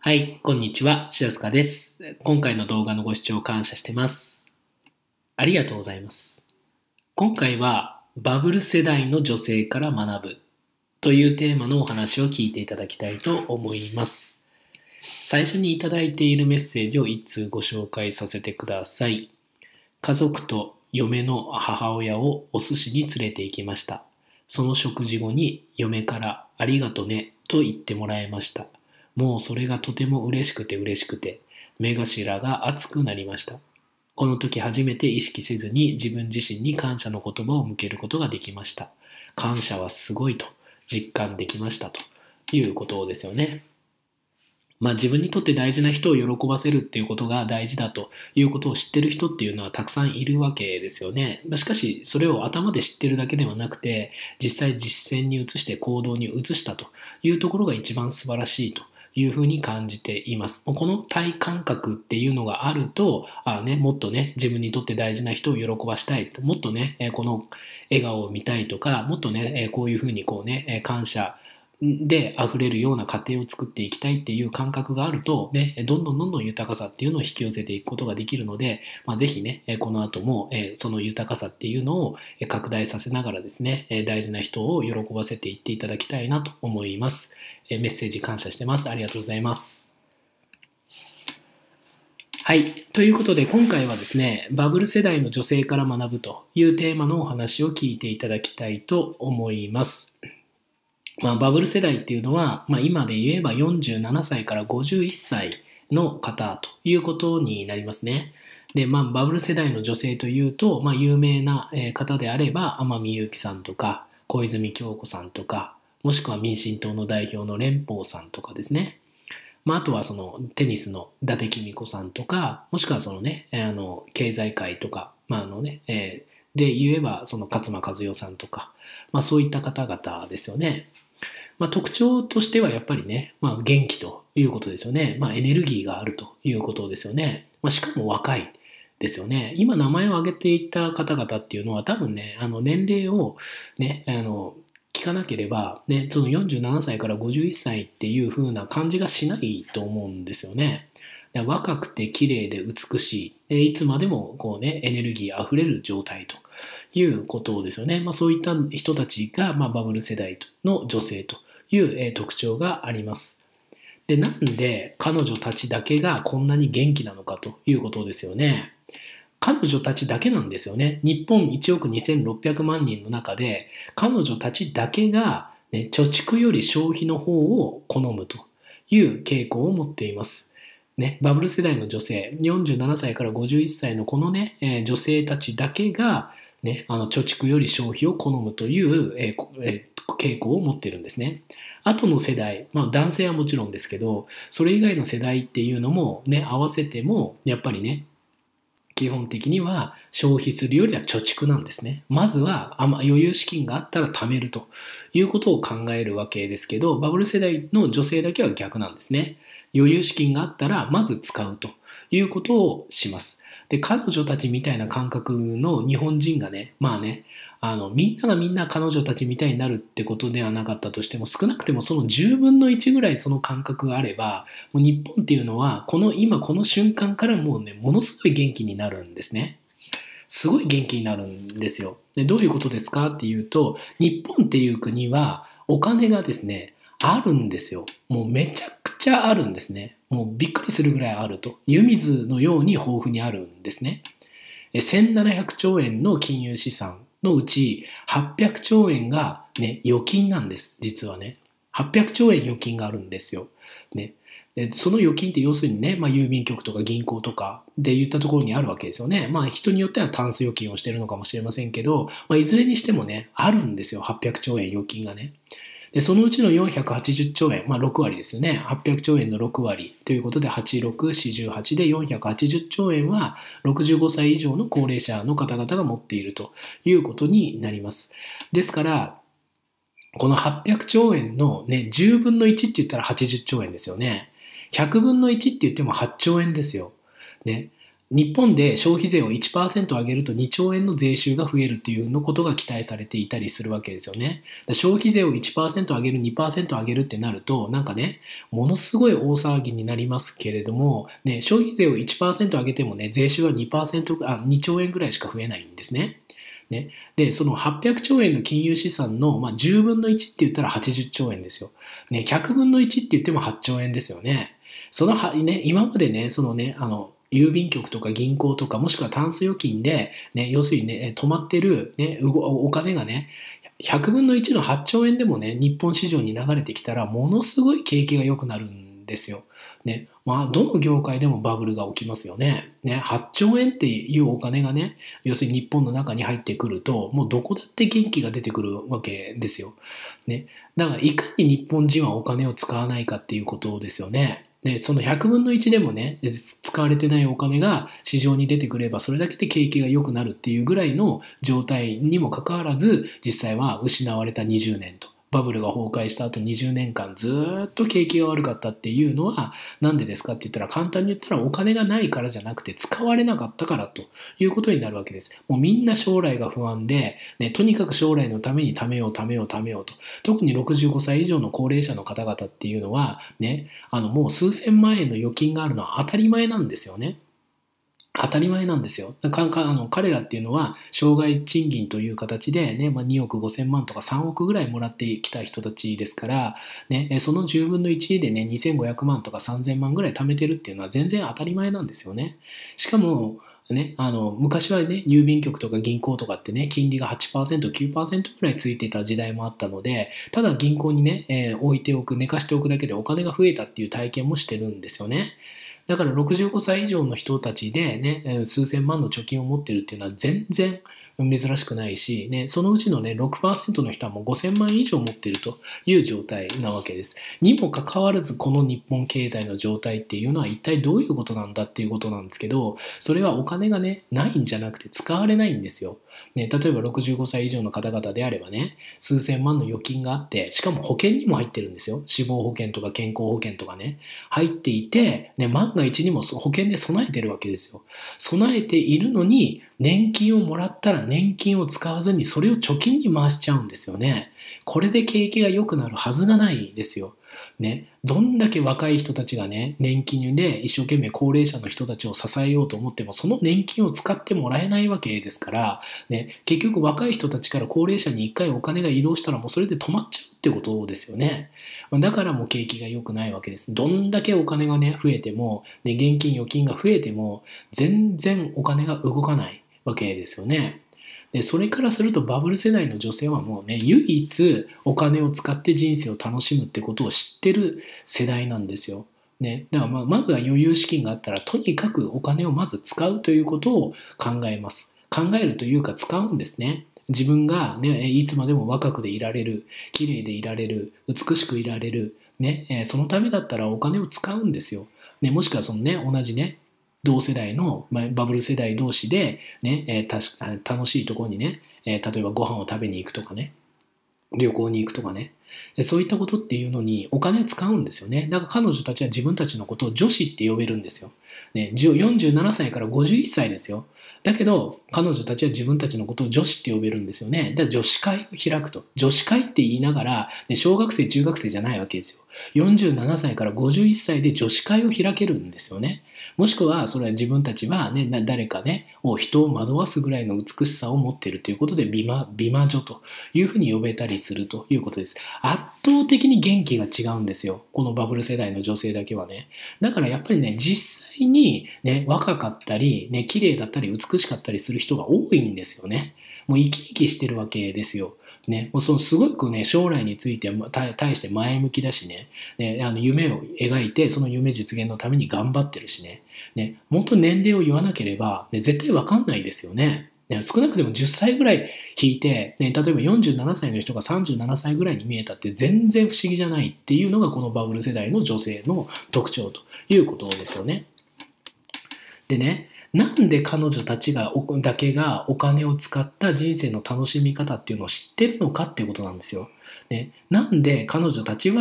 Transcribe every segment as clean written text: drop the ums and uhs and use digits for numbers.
はい、こんにちは、しらすかです。今回の動画のご視聴感謝してます。ありがとうございます。今回はバブル世代の女性から学ぶというテーマのお話を聞いていただきたいと思います。最初にいただいているメッセージを一通ご紹介させてください。家族と嫁の母親をお寿司に連れて行きました。その食事後に嫁からありがとねと言ってもらいました。もうそれがとても嬉しくて、目頭が熱くなりました。この時初めて意識せずに自分自身に感謝の言葉を向けることができました。感謝はすごいと実感できましたということですよね。自分にとって大事な人を喜ばせるっていうことが大事だということを知ってる人っていうのはたくさんいるわけですよね。しかしそれを頭で知ってるだけではなくて、実際実践に移して行動に移したというところが一番素晴らしいというふうに感じています。この体感覚っていうのがあると、もっとね、自分にとって大事な人を喜ばしたいと、もっとね、この笑顔を見たいとか、もっとね、こういうふうに感謝で溢れるような家庭を作っていきたいっていう感覚があると、ね、どんどん豊かさっていうのを引き寄せていくことができるので、ぜひね、この後もその豊かさっていうのを拡大させながらですね、大事な人を喜ばせていっていただきたいなと思います。メッセージ感謝してます。ありがとうございます。はい。ということで、今回はですね、バブル世代の女性から学ぶというテーマのお話を聞いていただきたいと思います。バブル世代っていうのは、今で言えば47歳から51歳の方ということになりますね。で、バブル世代の女性というと、有名な方であれば、天海祐希さんとか、小泉京子さんとか、もしくは民進党の代表の蓮舫さんとかですね。あとはそのテニスの伊達公子さんとか、もしくはそのね、経済界とか、で言えばその勝間和代さんとか、そういった方々ですよね。特徴としてはやっぱりね、元気ということですよね。エネルギーがあるということですよね。しかも若いですよね。今名前を挙げていた方々っていうのは多分ね、年齢をね、聞かなければ、ね、その47歳から51歳っていう風な感じがしないと思うんですよね。若くて綺麗で美しい、いつまでもこうね、エネルギーあふれる状態ということですよね。そういった人たちが、バブル世代の女性という特徴があります。で、なんで彼女たちだけがこんなに元気なのかということですよね。彼女たちだけなんですよね。日本1億2600万人の中で、彼女たちだけが、貯蓄より消費の方を好むという傾向を持っています。バブル世代の女性、47歳から51歳のこのね、女性たちだけが、貯蓄より消費を好むという、傾向を持っているんですね。後の世代、男性はもちろんですけど、それ以外の世代っていうのも合わせても、やっぱりね、基本的には消費するよりは貯蓄なんですね。まずは余裕資金があったら貯めるということを考えるわけですけど、バブル世代の女性だけは逆なんですね。余裕資金があったらまず使うということをします。で、彼女たちみたいな感覚の日本人がね、みんながみんな彼女たちみたいになるってことではなかったとしても、少なくてもその10分の1ぐらいその感覚があれば、もう日本っていうのは、今この瞬間からもうね、ものすごい元気になるんですね。すごい元気になるんですよ。で、どういうことですかっていうと、日本っていう国はお金がですね、あるんですよ。もうめちゃくちゃあるんですね。もうびっくりするぐらいあると。湯水のように豊富にあるんですね。1700兆円の金融資産のうち800兆円が、預金なんです。実はね。800兆円預金があるんですよ。ね。その預金って要するにね、郵便局とか銀行とかでいったところにあるわけですよね。人によってはタンス預金をしているのかもしれませんけど、いずれにしてもね、あるんですよ。800兆円預金がね。で、そのうちの480兆円、6割ですよね。800兆円の6割ということで、8648で480兆円は65歳以上の高齢者の方々が持っているということになります。ですから、この800兆円のね、10分の1って言ったら80兆円ですよね。100分の1って言っても8兆円ですよ。ね。 日本で消費税を 1% 上げると2兆円の税収が増えるっていうのことが期待されていたりするわけですよね。消費税を 1% 上げる、2% 上げるってなると、なんかね、ものすごい大騒ぎになりますけれども、ね、消費税を 1% 上げてもね、税収は2兆円ぐらいしか増えないんですね。ね、で、その800兆円の金融資産の、10分の1って言ったら80兆円ですよ。ね、100分の1って言っても8兆円ですよね。今までね、郵便局とか銀行とか、もしくはタンス預金で、ね、要するにね、止まってる、ね、お金がね、100分の1の8兆円でもね、日本市場に流れてきたら、ものすごい景気が良くなるんですよ。ね、どの業界でもバブルが起きますよね。ね、8兆円っていうお金がね、要するに日本の中に入ってくると、もうどこだって元気が出てくるわけですよ。ね、だからいかに日本人はお金を使わないかっていうことですよね。で、その100分の1でもね、使われてないお金が市場に出てくれば、それだけで景気が良くなるっていうぐらいの状態にもかかわらず、実際は失われた20年と。バブルが崩壊した後20年間ずっと景気が悪かったっていうのはなんでですかって言ったら、簡単に言ったらお金がないからじゃなくて使われなかったからということになるわけです。もうみんな将来が不安で、ね、とにかく将来のために貯めようと。特に65歳以上の高齢者の方々っていうのはね、もう数千万円の預金があるのは当たり前なんですよね。当たり前なんですよ。彼らっていうのは、障害賃金という形で、ね、2億5千万とか3億ぐらいもらってきた人たちですから、ね、その10分の1でね、2500万とか3000万ぐらい貯めてるっていうのは全然当たり前なんですよね。しかも、ね、昔はね、郵便局とか銀行とかってね、金利が 8%、9% ぐらいついてた時代もあったので、ただ銀行にね、置いておく、寝かしておくだけでお金が増えたっていう体験もしてるんですよね。だから65歳以上の人たちでね、数千万の貯金を持ってるっていうのは全然珍しくないし、ね、そのうちのね、6% の人はもう5000万以上持ってるという状態なわけです。にもかかわらず、この日本経済の状態っていうのは一体どういうことなんだっていうことなんですけど、それはお金がね、ないんじゃなくて使われないんですよ。ね、例えば65歳以上の方々であればね、数千万の預金があって、しかも保険にも入ってるんですよ。死亡保険とか健康保険とかね、入っていて、ね、万が一にも保険で備えてるわけですよ。備えているのに、年金をもらったら年金を使わずにそれを貯金に回しちゃうんですよね。これで景気が良くなるはずがないですよ。ね、どんだけ若い人たちがね、年金で一生懸命高齢者の人たちを支えようと思っても、その年金を使ってもらえないわけですから、ね、結局若い人たちから高齢者に一回お金が移動したらもうそれで止まっちゃうってことですよね。だからもう景気が良くないわけです。どんだけお金がね、増えても、ね、現金預金が増えても、全然お金が動かないわけですよね。で、それからするとバブル世代の女性はもうね、唯一お金を使って人生を楽しむってことを知ってる世代なんですよ。ね、だからまずは余裕資金があったら、とにかくお金をまず使うということを考えます。考えるというか使うんですね。自分が、ね、いつまでも若くでいられる、綺麗でいられる、美しくいられる、ね、そのためだったらお金を使うんですよ。ね、もしくはそのね、同じね、同世代のバブル世代同士で、ね、楽しいところにね、例えばご飯を食べに行くとかね、旅行に行くとかね、そういったことっていうのにお金を使うんですよね。だから彼女たちは自分たちのことを女子って呼べるんですよ。ね、47歳から51歳ですよ。だけど彼女たちは自分たちのことを女子って呼べるんですよね。だから女子会を開くと。女子会って言いながら、ね、小学生、中学生じゃないわけですよ。47歳から51歳で女子会を開けるんですよね。もしくは、それは自分たちはね、誰かね、人を惑わすぐらいの美しさを持っているということで、美魔女というふうに呼べたりするということです。圧倒的に元気が違うんですよ。このバブル世代の女性だけはね。だからやっぱりね、実際にね、若かったり、ね、綺麗だったり、美しかったりする人が多いんですよね。もう生き生きしてるわけですよ。ね、もうすごくね、将来について対して前向きだしね、夢を描いて、その夢実現のために頑張ってるしね、本当に年齢を言わなければ、ね、絶対わかんないですよね。少なくても10歳ぐらい引いて、ね、例えば47歳の人が37歳ぐらいに見えたって全然不思議じゃないっていうのがこのバブル世代の女性の特徴ということですよね。でね、なんで彼女たちだけがお金を使った人生の楽しみ方っていうのを知ってるのかっていうことなんですよ。ね、なんで彼女たちは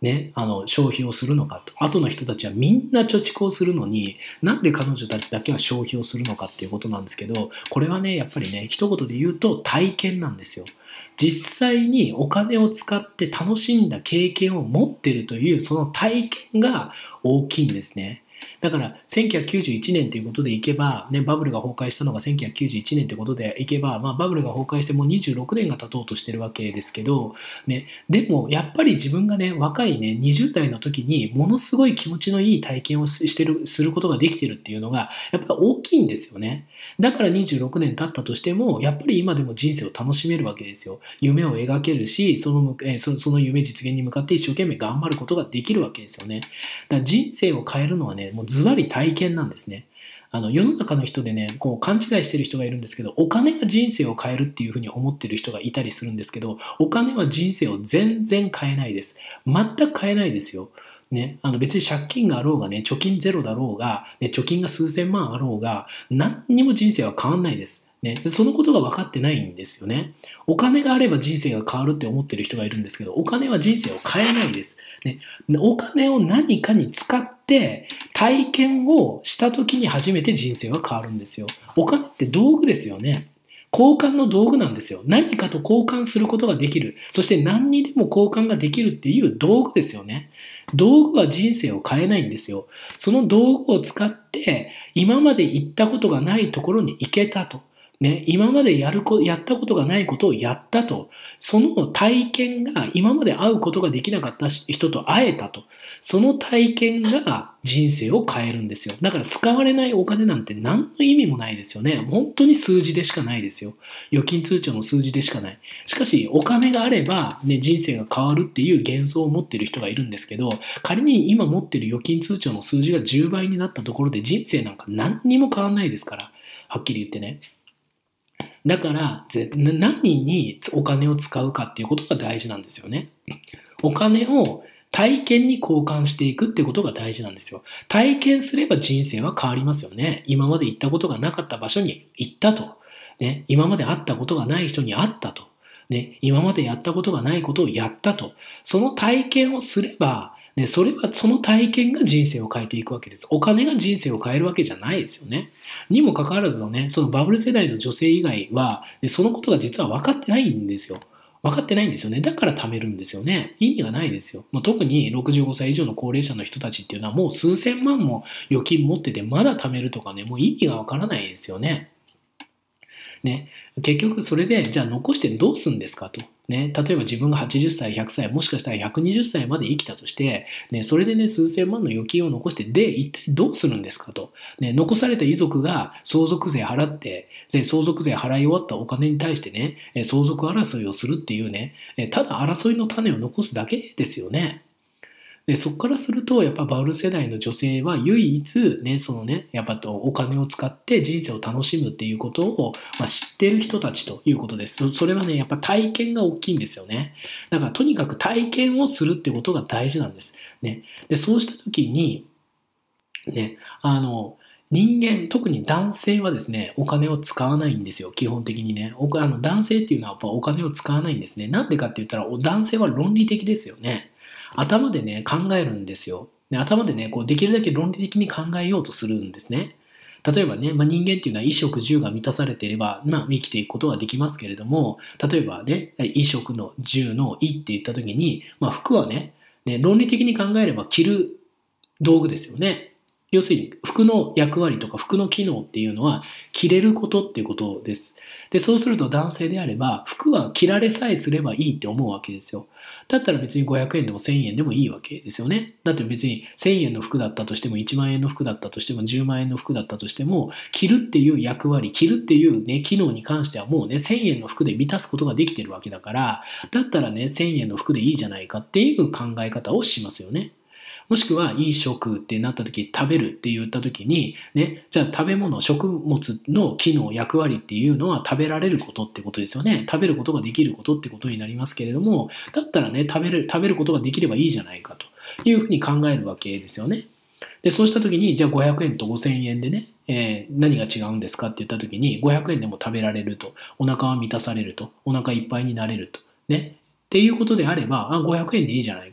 ね、消費をするのかと。後の人たちはみんな貯蓄をするのに、なんで彼女たちだけは消費をするのかっていうことなんですけど、これはね、やっぱりね、一言で言うと体験なんですよ。実際にお金を使って楽しんだ経験を持っているという、その体験が大きいんですね。だから1991年ということでいけば、ね、バブルが崩壊したのが1991年ということでいけば、バブルが崩壊してもう26年が経とうとしてるわけですけど、ね、でもやっぱり自分がね、若いね、20代の時にものすごい気持ちのいい体験をすることができてるっていうのがやっぱり大きいんですよね。だから26年経ったとしても、やっぱり今でも人生を楽しめるわけですよ。夢を描けるし、その夢実現に向かって一生懸命頑張ることができるわけですよね。だから人生を変えるのはね、もうズバリ体験なんですね。世の中の人でね、こう勘違いしてる人がいるんですけど、お金が人生を変えるっていうふうに思ってる人がいたりするんですけど、お金は人生を全然変えないです。全く変えないですよ。ね、別に借金があろうがね、貯金ゼロだろうが、ね、貯金が数千万あろうが、何にも人生は変わんないです。ね、そのことが分かってないんですよね。お金があれば人生が変わるって思ってる人がいるんですけど、お金は人生を変えないです。ね、お金を何かに使って体験をした時に初めて人生が変わるんですよ。お金って道具ですよね。交換の道具なんですよ。何かと交換することができる。そして何にでも交換ができるっていう道具ですよね。道具は人生を変えないんですよ。その道具を使って今まで行ったことがないところに行けたと。ね、今までやったことがないことをやったと。その体験が今まで会うことができなかった人と会えたと。その体験が人生を変えるんですよ。だから使われないお金なんて何の意味もないですよね。本当に数字でしかないですよ。預金通帳の数字でしかない。しかしお金があれば、ね、人生が変わるっていう幻想を持っている人がいるんですけど、仮に今持っている預金通帳の数字が10倍になったところで人生なんか何にも変わらないですから。はっきり言ってね。だから何にお金を使うかっていうことが大事なんですよね。お金を体験に交換していくっていうことが大事なんですよ。体験すれば人生は変わりますよね。今まで行ったことがなかった場所に行ったと。ね、今まで会ったことがない人に会ったと。ね、今までやったことがないことをやったと。その体験をすれば、ね、その体験が人生を変えていくわけです。お金が人生を変えるわけじゃないですよね。にもかかわらずのね、そのバブル世代の女性以外は、ね、そのことが実は分かってないんですよ。分かってないんですよね。だから貯めるんですよね。意味がないですよ。特に65歳以上の高齢者の人たちっていうのはもう数千万も預金持っててまだ貯めるとかね、もう意味が分からないですよね。ね、結局それでじゃあ残してどうするんですかと、ね、例えば自分が80歳100歳もしかしたら120歳まで生きたとして、ね、それでね数千万の預金を残してで一体どうするんですかと、ね、残された遺族が相続税払ってで相続税払い終わったお金に対してね相続争いをするっていうねただ争いの種を残すだけですよね。でそこからするとやっぱバブル世代の女性は唯一ねそのねやっぱお金を使って人生を楽しむっていうことを、知っている人たちということです。それはねやっぱ体験が大きいんですよね。だからとにかく体験をするってことが大事なんです。ね、でそうした時にね人間、特に男性はですね、お金を使わないんですよ、基本的にね。男性っていうのはやっぱお金を使わないんですね。なんでかって言ったら、男性は論理的ですよね。頭でね、考えるんですよ。頭でね、こうできるだけ論理的に考えようとするんですね。例えばね、人間っていうのは衣食住が満たされていれば、生きていくことができますけれども、例えばね、衣食の住の衣って言った時に、服はね、論理的に考えれば着る道具ですよね。要するに服の役割とか服の機能っていうのは着れることっていうことです。で、そうすると男性であれば服は着られさえすればいいって思うわけですよ。だったら別に500円でも1000円でもいいわけですよね。だって別に1000円の服だったとしても1万円の服だったとしても10万円の服だったとしても着るっていう役割、着るっていうね、機能に関してはもうね、1000円の服で満たすことができてるわけだから、だったらね、1000円の服でいいじゃないかっていう考え方をしますよね。もしくは、いい食ってなった時、食べるって言った時に、ね、じゃあ食べ物、食物の機能、役割っていうのは食べられることってことですよね。食べることができることってことになりますけれども、だったらね、食べることができればいいじゃないかというふうに考えるわけですよね。で、そうした時に、じゃあ500円と5000円でね、何が違うんですかって言った時に、500円でも食べられると、お腹は満たされると、お腹いっぱいになれると、ね。っていうことであれば、500円でいいじゃないかと。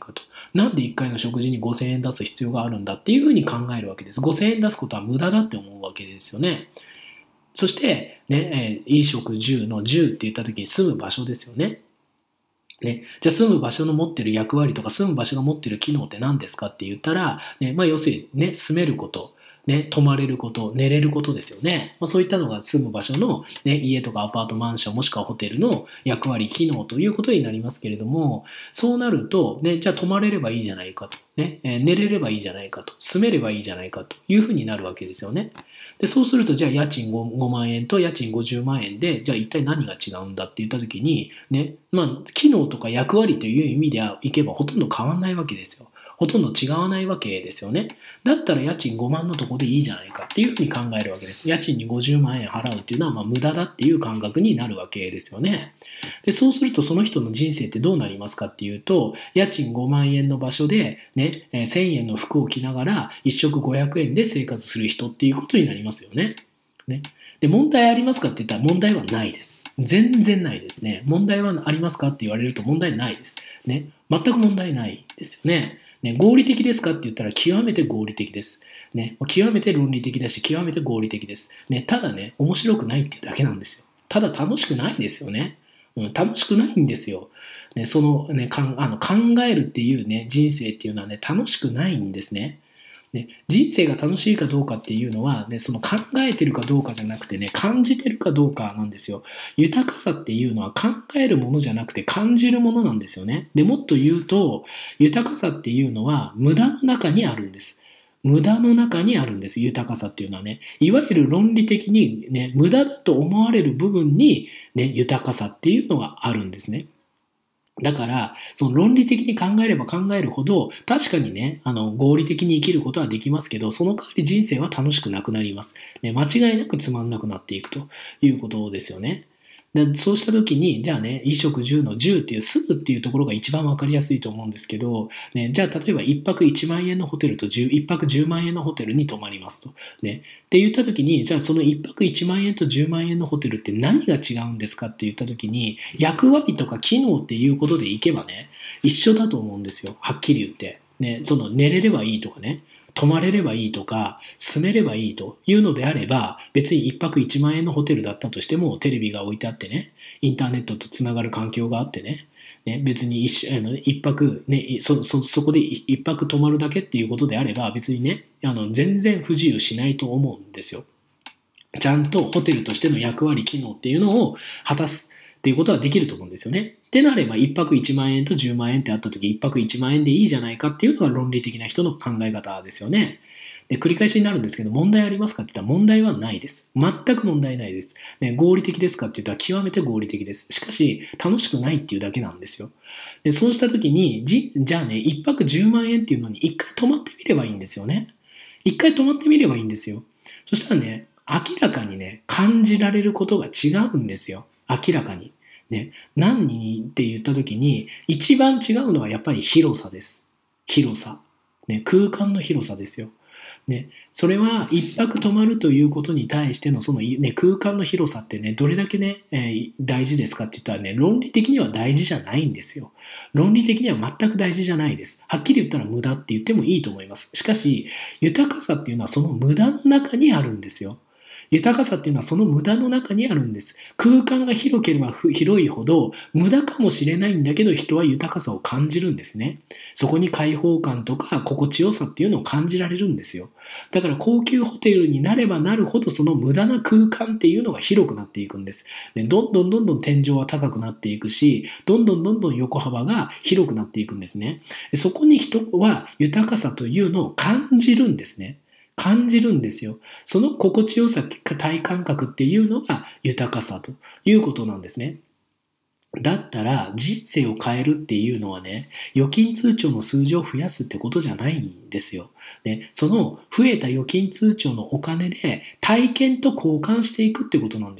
なんで1回の食事に5000円出す必要があるんだっていうふうに考えるわけです。5000円出すことは無駄だって思うわけですよね。そして、ね、衣食住の住って言った時に住む場所ですよね。ね、じゃあ住む場所の持ってる役割とか住む場所が持ってる機能って何ですかって言ったら、ね、要するにね、住めること、ね、泊まれること、寝れることですよね。そういったのが住む場所の、ね、家とかアパート、マンション、もしくはホテルの役割、機能ということになりますけれども、そうなると、ね、じゃあ泊まれればいいじゃないかと、ね、寝れればいいじゃないかと、住めればいいじゃないかというふうになるわけですよね。でそうすると、じゃあ家賃 5万円と家賃50万円で、じゃあ一体何が違うんだって言ったときに、ね、機能とか役割という意味ではいけばほとんど変わんないわけですよ。ほとんど違わないわけですよね。だったら家賃5万のとこでいいじゃないかっていうふうに考えるわけです。家賃に50万円払うっていうのは無駄だっていう感覚になるわけですよね。でそうするとその人の人生ってどうなりますかっていうと、家賃5万円の場所で、ね、1000円の服を着ながら1食500円で生活する人っていうことになりますよね。で問題ありますかって言ったら問題はないです。全然ないですね。問題はありますかって言われると問題ないです。ね、全く問題ないですよね。合理的ですかって言ったら極めて合理的です。極めて論理的だし極めて合理的です。ただね、面白くないっていうだけなんですよ。ただ楽しくないですよね。楽しくないんですよ。そのね、考えるっていうね、人生っていうのはね、楽しくないんですね。人生が楽しいかどうかっていうのは、その考えてるかどうかじゃなくてね、感じてるかどうかなんですよ。豊かさっていうのは考えるものじゃなくて感じるものなんですよね。でもっと言うと、豊かさっていうのは無駄の中にあるんです。無駄の中にあるんです、豊かさっていうのはね。いわゆる論理的にね、無駄だと思われる部分にね、豊かさっていうのがあるんですね。だから、その論理的に考えれば考えるほど、確かにね、合理的に生きることはできますけど、その代わり人生は楽しくなくなります。間違いなくつまんなくなっていくということですよね。でそうした時に、じゃあね、衣食住の住っていう住むっていうところが一番わかりやすいと思うんですけど、じゃあ例えば1泊1万円のホテルと1泊10万円のホテルに泊まりますと。って言った時に、じゃあその1泊1万円と10万円のホテルって何が違うんですかって言った時に、役割とか機能っていうことでいけばね、一緒だと思うんですよ。はっきり言って。その寝れればいいとかね、泊まれればいいとか、住めればいいというのであれば、別に1泊1万円のホテルだったとしても、テレビが置いてあってね、インターネットとつながる環境があってね、別に一泊、そこで一泊泊まるだけっていうことであれば、別にね、全然不自由しないと思うんですよ。ちゃんとホテルとしての役割、機能っていうのを果たすっていうことはできると思うんですよね。ってなれば、1泊1万円と10万円ってあったとき、1泊1万円でいいじゃないかっていうのが論理的な人の考え方ですよね。で繰り返しになるんですけど、問題ありますかって言ったら問題はないです。全く問題ないです。合理的ですかって言ったら極めて合理的です。しかし、楽しくないっていうだけなんですよ。でそうしたときに、じゃあね、1泊10万円っていうのに1回泊まってみればいいんですよね。1回泊まってみればいいんですよ。そしたらね、明らかにね、感じられることが違うんですよ。明らかに。何って言った時に、一番違うのはやっぱり広さです。広さ。空間の広さですよ。それは一泊泊まるということに対してのその、空間の広さってね、どれだけね、大事ですかって言ったらね、論理的には大事じゃないんですよ。論理的には全く大事じゃないです。はっきり言ったら無駄って言ってもいいと思います。しかし、豊かさっていうのはその無駄の中にあるんですよ。豊かさっていうのはその無駄の中にあるんです。空間が広ければ広いほど無駄かもしれないんだけど人は豊かさを感じるんですね。そこに開放感とか心地よさっていうのを感じられるんですよ。だから高級ホテルになればなるほどその無駄な空間っていうのが広くなっていくんです。どんどん天井は高くなっていくし、どんどん横幅が広くなっていくんですね。そこに人は豊かさというのを感じるんですね。感じるんですよ。その心地よさ、体感覚っていうのが豊かさということなんですね。だったら人生を変えるっていうのはね、預金通帳の数字を増やすってことじゃないんですよ。その増えた預金通帳のお金で体験と交換していくってことなんですね。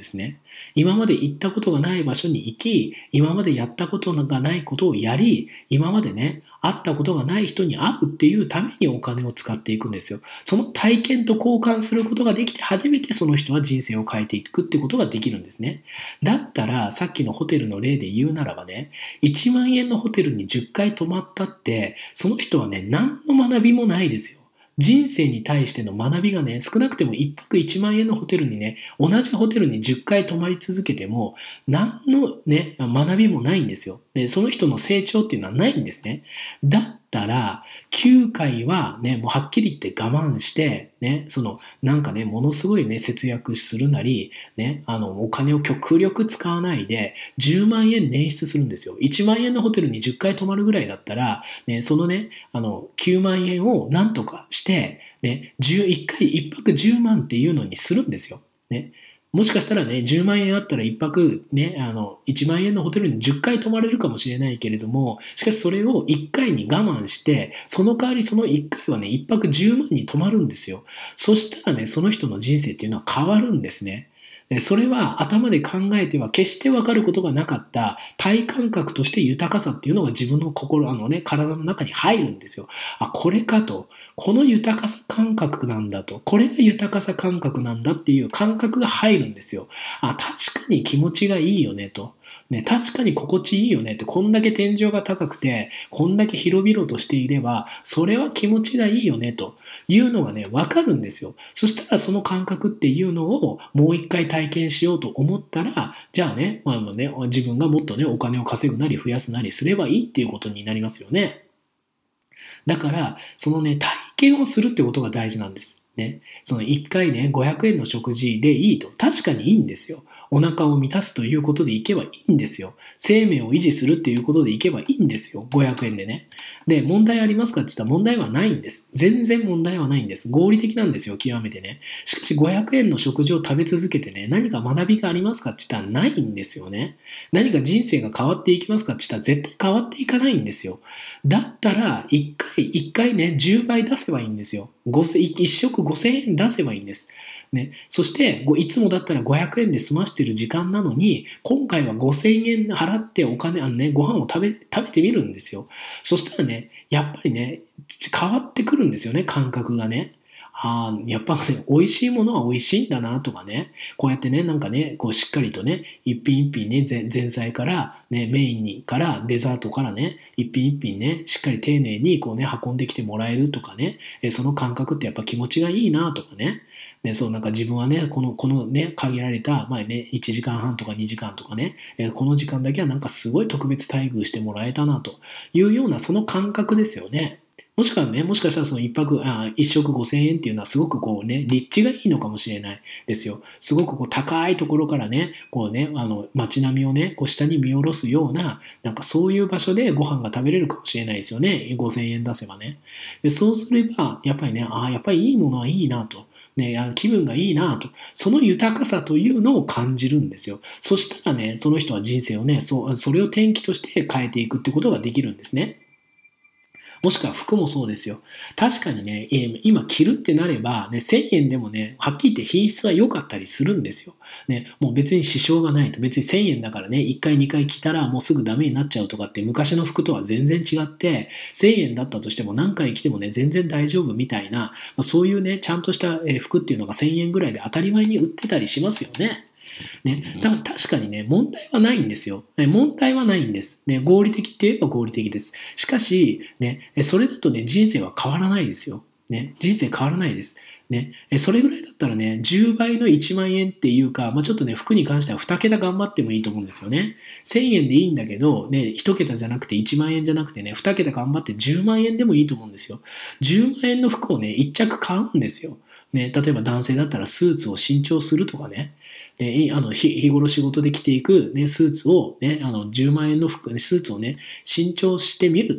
今まで行ったことがない場所に行き、今までやったことがないことをやり、今までね、会ったことがない人に会うっていうためにお金を使っていくんですよ。その体験と交換することができて初めてその人は人生を変えていくってことができるんですね。だったら、さっきのホテルの例で言うならばね、1万円のホテルに10回泊まったって、その人はね、何の学びもないですよ。人生に対しての学びがね、少なくても1泊1万円のホテルにね、同じホテルに10回泊まり続けても、何のね、学びもないんですよ。で、その人の成長っていうのはないんですね。だったら、9回はね、もうはっきり言って我慢して、ね、なんかね、ものすごいね、節約するなり、ね、お金を極力使わないで、10万円捻出するんですよ。1万円のホテルに10回泊まるぐらいだったら、ね、そのね、9万円をなんとかして、ね、1回1泊10万っていうのにするんですよ。ね。もしかしたらね、10万円あったら1泊ね、1万円のホテルに10回泊まれるかもしれないけれども、しかしそれを1回に我慢して、その代わりその1回はね、1泊10万に泊まるんですよ。そしたらね、その人の人生っていうのは変わるんですね。それは頭で考えては決して分かることがなかった体感覚として豊かさっていうのが自分の心、体の中に入るんですよ。あ、これかと。この豊かさ感覚なんだと。これが豊かさ感覚なんだっていう感覚が入るんですよ。あ、確かに気持ちがいいよねと。ね、確かに心地いいよねって、こんだけ天井が高くて、こんだけ広々としていれば、それは気持ちがいいよねというのがね、わかるんですよ。そしたらその感覚っていうのをもう一回体験しようと思ったら、じゃあね、自分がもっとね、お金を稼ぐなり増やすなりすればいいっていうことになりますよね。だから、そのね、体験をするってことが大事なんです。ね。その1回ね、500円の食事でいいと。確かにいいんですよ。お腹を満たすということでいけばいいんですよ。生命を維持するっていうことでいけばいいんですよ。500円でね。で、問題ありますかって言ったら問題はないんです。全然問題はないんです。合理的なんですよ、極めてね。しかし500円の食事を食べ続けてね、何か学びがありますかって言ったらないんですよね。何か人生が変わっていきますかって言ったら絶対変わっていかないんですよ。だったら、一回ね、10倍出せばいいんですよ。一食5000円出せばいいんです。ね。そして、いつもだったら500円で済ましてる時間なのに、今回は5000円払ってご飯を食べてみるんですよ。そしたらね、やっぱりね、変わってくるんですよね、感覚がね。やっぱね、美味しいものは美味しいんだなとかね、こうやってね、なんかね、こうしっかりとね、一品一品ね、前菜からね、メインからデザートからね、一品一品ね、しっかり丁寧にこうね、運んできてもらえるとかね、その感覚ってやっぱ気持ちがいいなとかね、そうなんか自分はね、このね、限られた、1時間半とか2時間とかね、この時間だけはなんかすごい特別待遇してもらえたなというようなその感覚ですよね。もしかしたらその一食5000円っていうのはすごくこうね、立地がいいのかもしれないですよ。すごくこう高いところからね、こうね、街並みをね、こう下に見下ろすような、なんかそういう場所でご飯が食べれるかもしれないですよね。5000円出せばね。でそうすれば、やっぱりね、やっぱりいいものはいいなと。ね、気分がいいなと。その豊かさというのを感じるんですよ。そしたらね、その人は人生をね、それを転機として変えていくってことができるんですね。もしくは服もそうですよ。確かにね、今着るってなれば、ね、1000円でもね、はっきり言って品質は良かったりするんですよ。ね、もう別に支障がないと。別に1000円だからね、1回2回着たらもうすぐダメになっちゃうとかって昔の服とは全然違って、1000円だったとしても何回着てもね、全然大丈夫みたいな、そういうね、ちゃんとした服っていうのが1000円ぐらいで当たり前に売ってたりしますよね。ね、だから確かにね、問題はないんですよ。問題はないんです。ね、合理的って言えば合理的です。しかし、ね、それだとね、人生は変わらないですよ。ね、人生変わらないです。ね、それぐらいだったらね、10倍の1万円っていうか、ちょっとね、服に関しては2桁頑張ってもいいと思うんですよね。1000円でいいんだけど、ね、1桁じゃなくて1万円じゃなくてね、2桁頑張って10万円でもいいと思うんですよ。10万円の服をね、1着買うんですよ。ね、例えば男性だったらスーツを新調するとかね、日頃仕事で着ていく、ね、スーツを、ね、10万円の服、スーツをね、新調してみると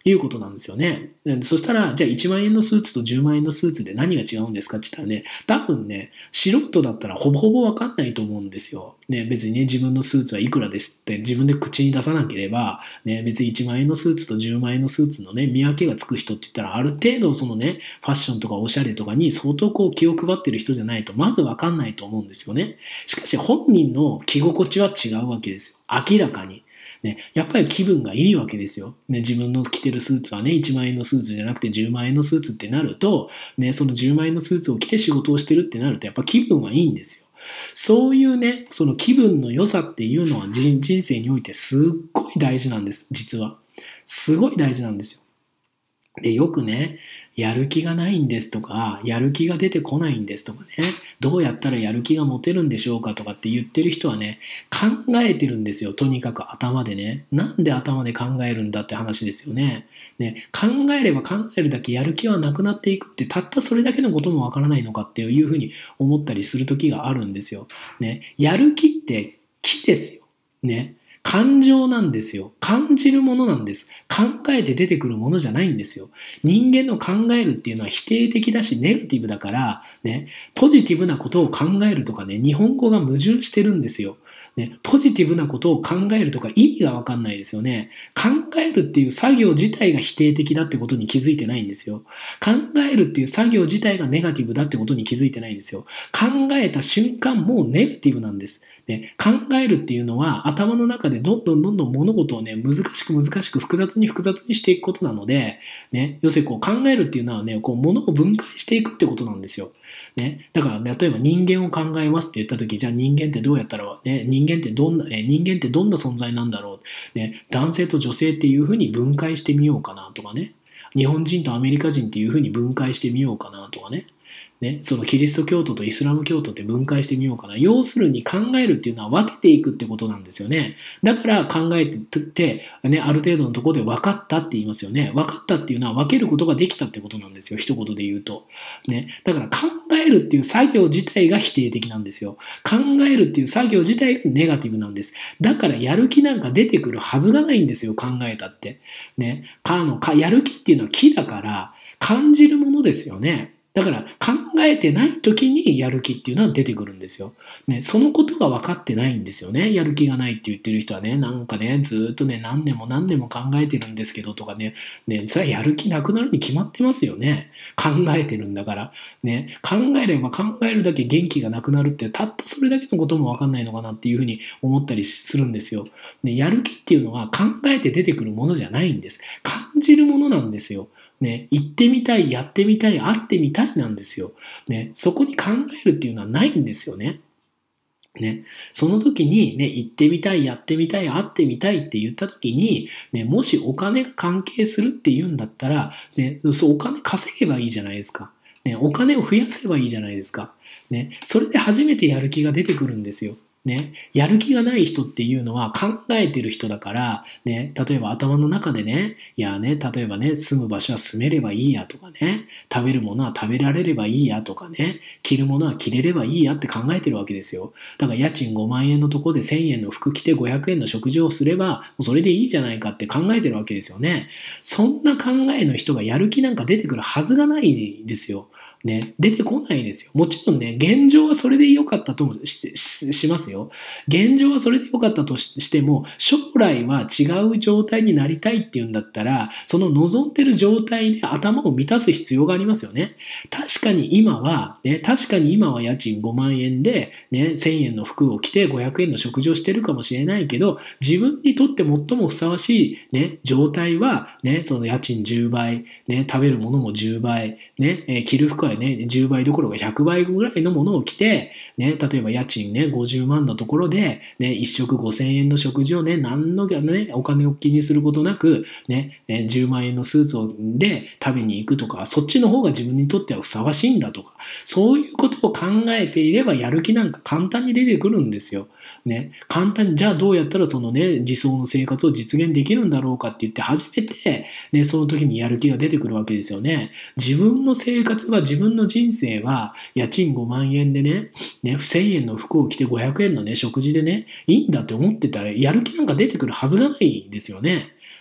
いうことなんですよね。そしたら、じゃあ1万円のスーツと10万円のスーツで何が違うんですかって言ったらね、多分ね、素人だったらほぼほぼわかんないと思うんですよ。ね、別にね、自分のスーツはいくらですって自分で口に出さなければ、ね、別に1万円のスーツと10万円のスーツのね、見分けがつく人って言ったら、ある程度そのね、ファッションとかおしゃれとかに相当こう気を配ってる人じゃないと、まずわかんないと思うんですよね。しかし本人の着心地は違うわけですよ。明らかに。ね、やっぱり気分がいいわけですよ。ね、自分の着てるスーツはね、1万円のスーツじゃなくて10万円のスーツってなると、ね、その10万円のスーツを着て仕事をしてるってなると、やっぱ気分はいいんですよ。そういうね、その気分の良さっていうのは人生においてすっごい大事なんです、実は。すごい大事なんですよ。で、よくね、やる気がないんですとか、やる気が出てこないんですとかね、どうやったらやる気が持てるんでしょうかとかって言ってる人はね、考えてるんですよ。とにかく頭でね。なんで頭で考えるんだって話ですよね。ね、考えれば考えるだけやる気はなくなっていくって、たったそれだけのこともわからないのかっていうふうに思ったりする時があるんですよ。ね、やる気って気ですよ。ね。感情なんですよ。感じるものなんです。考えて出てくるものじゃないんですよ。人間の考えるっていうのは否定的だしネガティブだから、ね、ポジティブなことを考えるとかね、日本語が矛盾してるんですよ。ね、ポジティブなことを考えるとか意味がわかんないですよね。考えるっていう作業自体が否定的だってことに気づいてないんですよ。考えるっていう作業自体がネガティブだってことに気づいてないんですよ。考えた瞬間もうネガティブなんです。ね、考えるっていうのは頭の中でどんどん物事をね、難しく複雑にしていくことなので、ね、要するにこう考えるっていうのはね、こう物を分解していくってことなんですよ。ね、だから例えば人間を考えますって言った時、じゃあ人間ってどうやったら、ね、人間ってどんな存在なんだろう、ね、男性と女性っていうふうに分解してみようかなとかね、日本人とアメリカ人っていうふうに分解してみようかなとかね、そのキリスト教徒とイスラム教徒って分解してみようかな。要するに考えるっていうのは分けていくってことなんですよね。だから考えて、ね、ある程度のところで分かったって言いますよね。分かったっていうのは分けることができたってことなんですよ。一言で言うと。ね、だから考えるっていう作業自体が否定的なんですよ。考えるっていう作業自体がネガティブなんです。だからやる気なんか出てくるはずがないんですよ。考えたって。ね、やる気っていうのは気だから感じるものですよね。だから考えてない時にやる気っていうのは出てくるんですよ。ね、そのことが分かってないんですよね。やる気がないって言ってる人はね、なんかね、ずっとね、何年も考えてるんですけどとかね、それはやる気なくなるに決まってますよね。考えてるんだから。ね、考えれば考えるだけ元気がなくなるって、たったそれだけのことも分かんないのかなっていうふうに思ったりするんですよ。ね、やる気っていうのは考えて出てくるものじゃないんです。感じるものなんですよ。ね、行ってみたい、やってみたい、会ってみたいなんですよ。ね、そこに考えるっていうのはないんですよね。ね、その時に、ね、行ってみたい、やってみたい、会ってみたいって言った時に、ね、もしお金が関係するっていうんだったら、ね、そうお金稼げばいいじゃないですか。ね、お金を増やせばいいじゃないですか。ね、それで初めてやる気が出てくるんですよ。ね、やる気がない人っていうのは考えてる人だから、ね、例えば頭の中でね、いやね、例えばね、住む場所は住めればいいやとかね、食べるものは食べられればいいやとかね、着るものは着れればいいやって考えてるわけですよ。だから家賃5万円のところで1000円の服着て500円の食事をすれば、もうそれでいいじゃないかって考えてるわけですよね。そんな考えの人がやる気なんか出てくるはずがないですよ。ね、出てこないですよ。もちろんね、現状はそれで良かったとも しますよ。現状はそれで良かったとしても、将来は違う状態になりたいっていうんだったら、その望んでる状態で頭を満たす必要がありますよね。確かに今は家賃5万円で、ね、1000円の服を着て500円の食事をしてるかもしれないけど、自分にとって最もふさわしい、ね、状態は、ね、その家賃10倍、ね、食べるものも10倍、ね、着る服はね、10倍どころか100倍ぐらいのものを着て、ね、例えば家賃ね、50万のところで、ね、1食5000円の食事をね、何のね、お金を気にすることなく、ね、10万円のスーツで食べに行くとか、そっちの方が自分にとってはふさわしいんだとか、そういうことを考えていればやる気なんか簡単に出てくるんですよ。ね、簡単に、じゃあどうやったらそのね、理想の生活を実現できるんだろうかって言って初めて、ね、その時にやる気が出てくるわけですよね。自分の生活は、自分の人生は、家賃5万円でね、1000円の服を着て500円のね、食事でね、いいんだって思ってたら、やる気なんか出てくるはずがないですよね。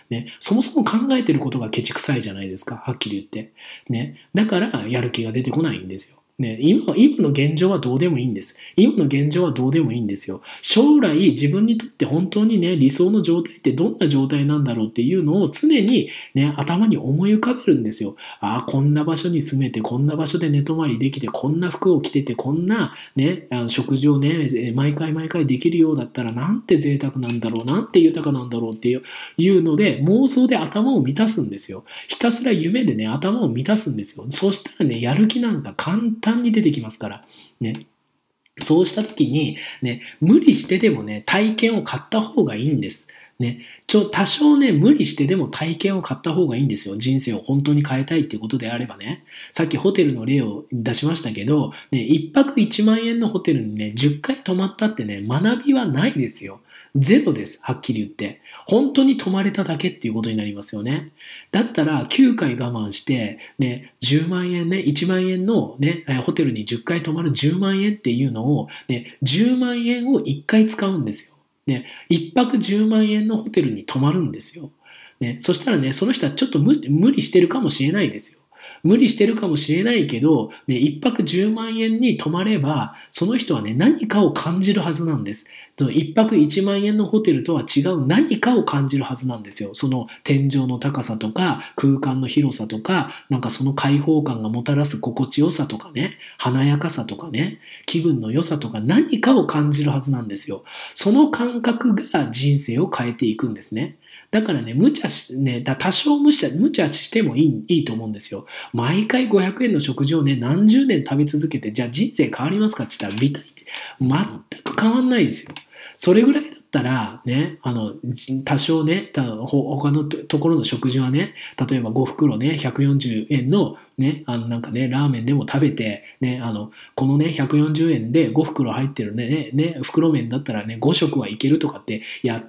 ね、そもそも考えてることがケチくさいじゃないですか、はっきり言って。ね、だからやる気が出てこないんですよ。ね、今の現状はどうでもいいんです。今の現状はどうでもいいんですよ。将来自分にとって本当にね、理想の状態ってどんな状態なんだろうっていうのを常にね、頭に思い浮かべるんですよ。ああ、こんな場所に住めて、こんな場所で寝泊まりできて、こんな服を着てて、こんなね、食事をね、毎回毎回できるようだったら、なんて贅沢なんだろう、なんて豊かなんだろうっていうので、妄想で頭を満たすんですよ。ひたすら夢でね、頭を満たすんですよ。そうしたらね、やる気なんか簡単に出てきますから。ね。そうした時に、ね、無理してでもね、体験を買った方がいいんです。ね、多少ね、無理してでも体験を買った方がいいんですよ。人生を本当に変えたいっていうことであればね。さっきホテルの例を出しましたけど、ね、1泊1万円のホテルにね、10回泊まったってね、学びはないですよ。ゼロです。はっきり言って。本当に泊まれただけっていうことになりますよね。だったら9回我慢して、ね、10万円ね、1万円のね、ホテルに10回泊まる10万円っていうのを、ね、10万円を1回使うんですよ。ね、1泊10万円のホテルに泊まるんですよ。ね、そしたらね、その人はちょっと無理してるかもしれないですよ。無理してるかもしれないけど、ね、1泊10万円に泊まれば、その人はね、何かを感じるはずなんです。1泊1万円のホテルとは違う何かを感じるはずなんですよ。その天井の高さとか、空間の広さとか、なんかその開放感がもたらす心地よさとかね、華やかさとかね、気分の良さとか何かを感じるはずなんですよ。その感覚が人生を変えていくんですね。だからね、多少無茶してもいいと思うんですよ。毎回500円の食事をね、何十年食べ続けて、じゃあ人生変わりますかって言ったら、全く変わんないですよ。それぐらいだったら、ね、多少ね、他のところの食事はね、例えば5袋ね、140円のね、なんかね、ラーメンでも食べて、ね、このね、140円で5袋入ってるね、袋麺だったらね、5食はいけるとかってやって、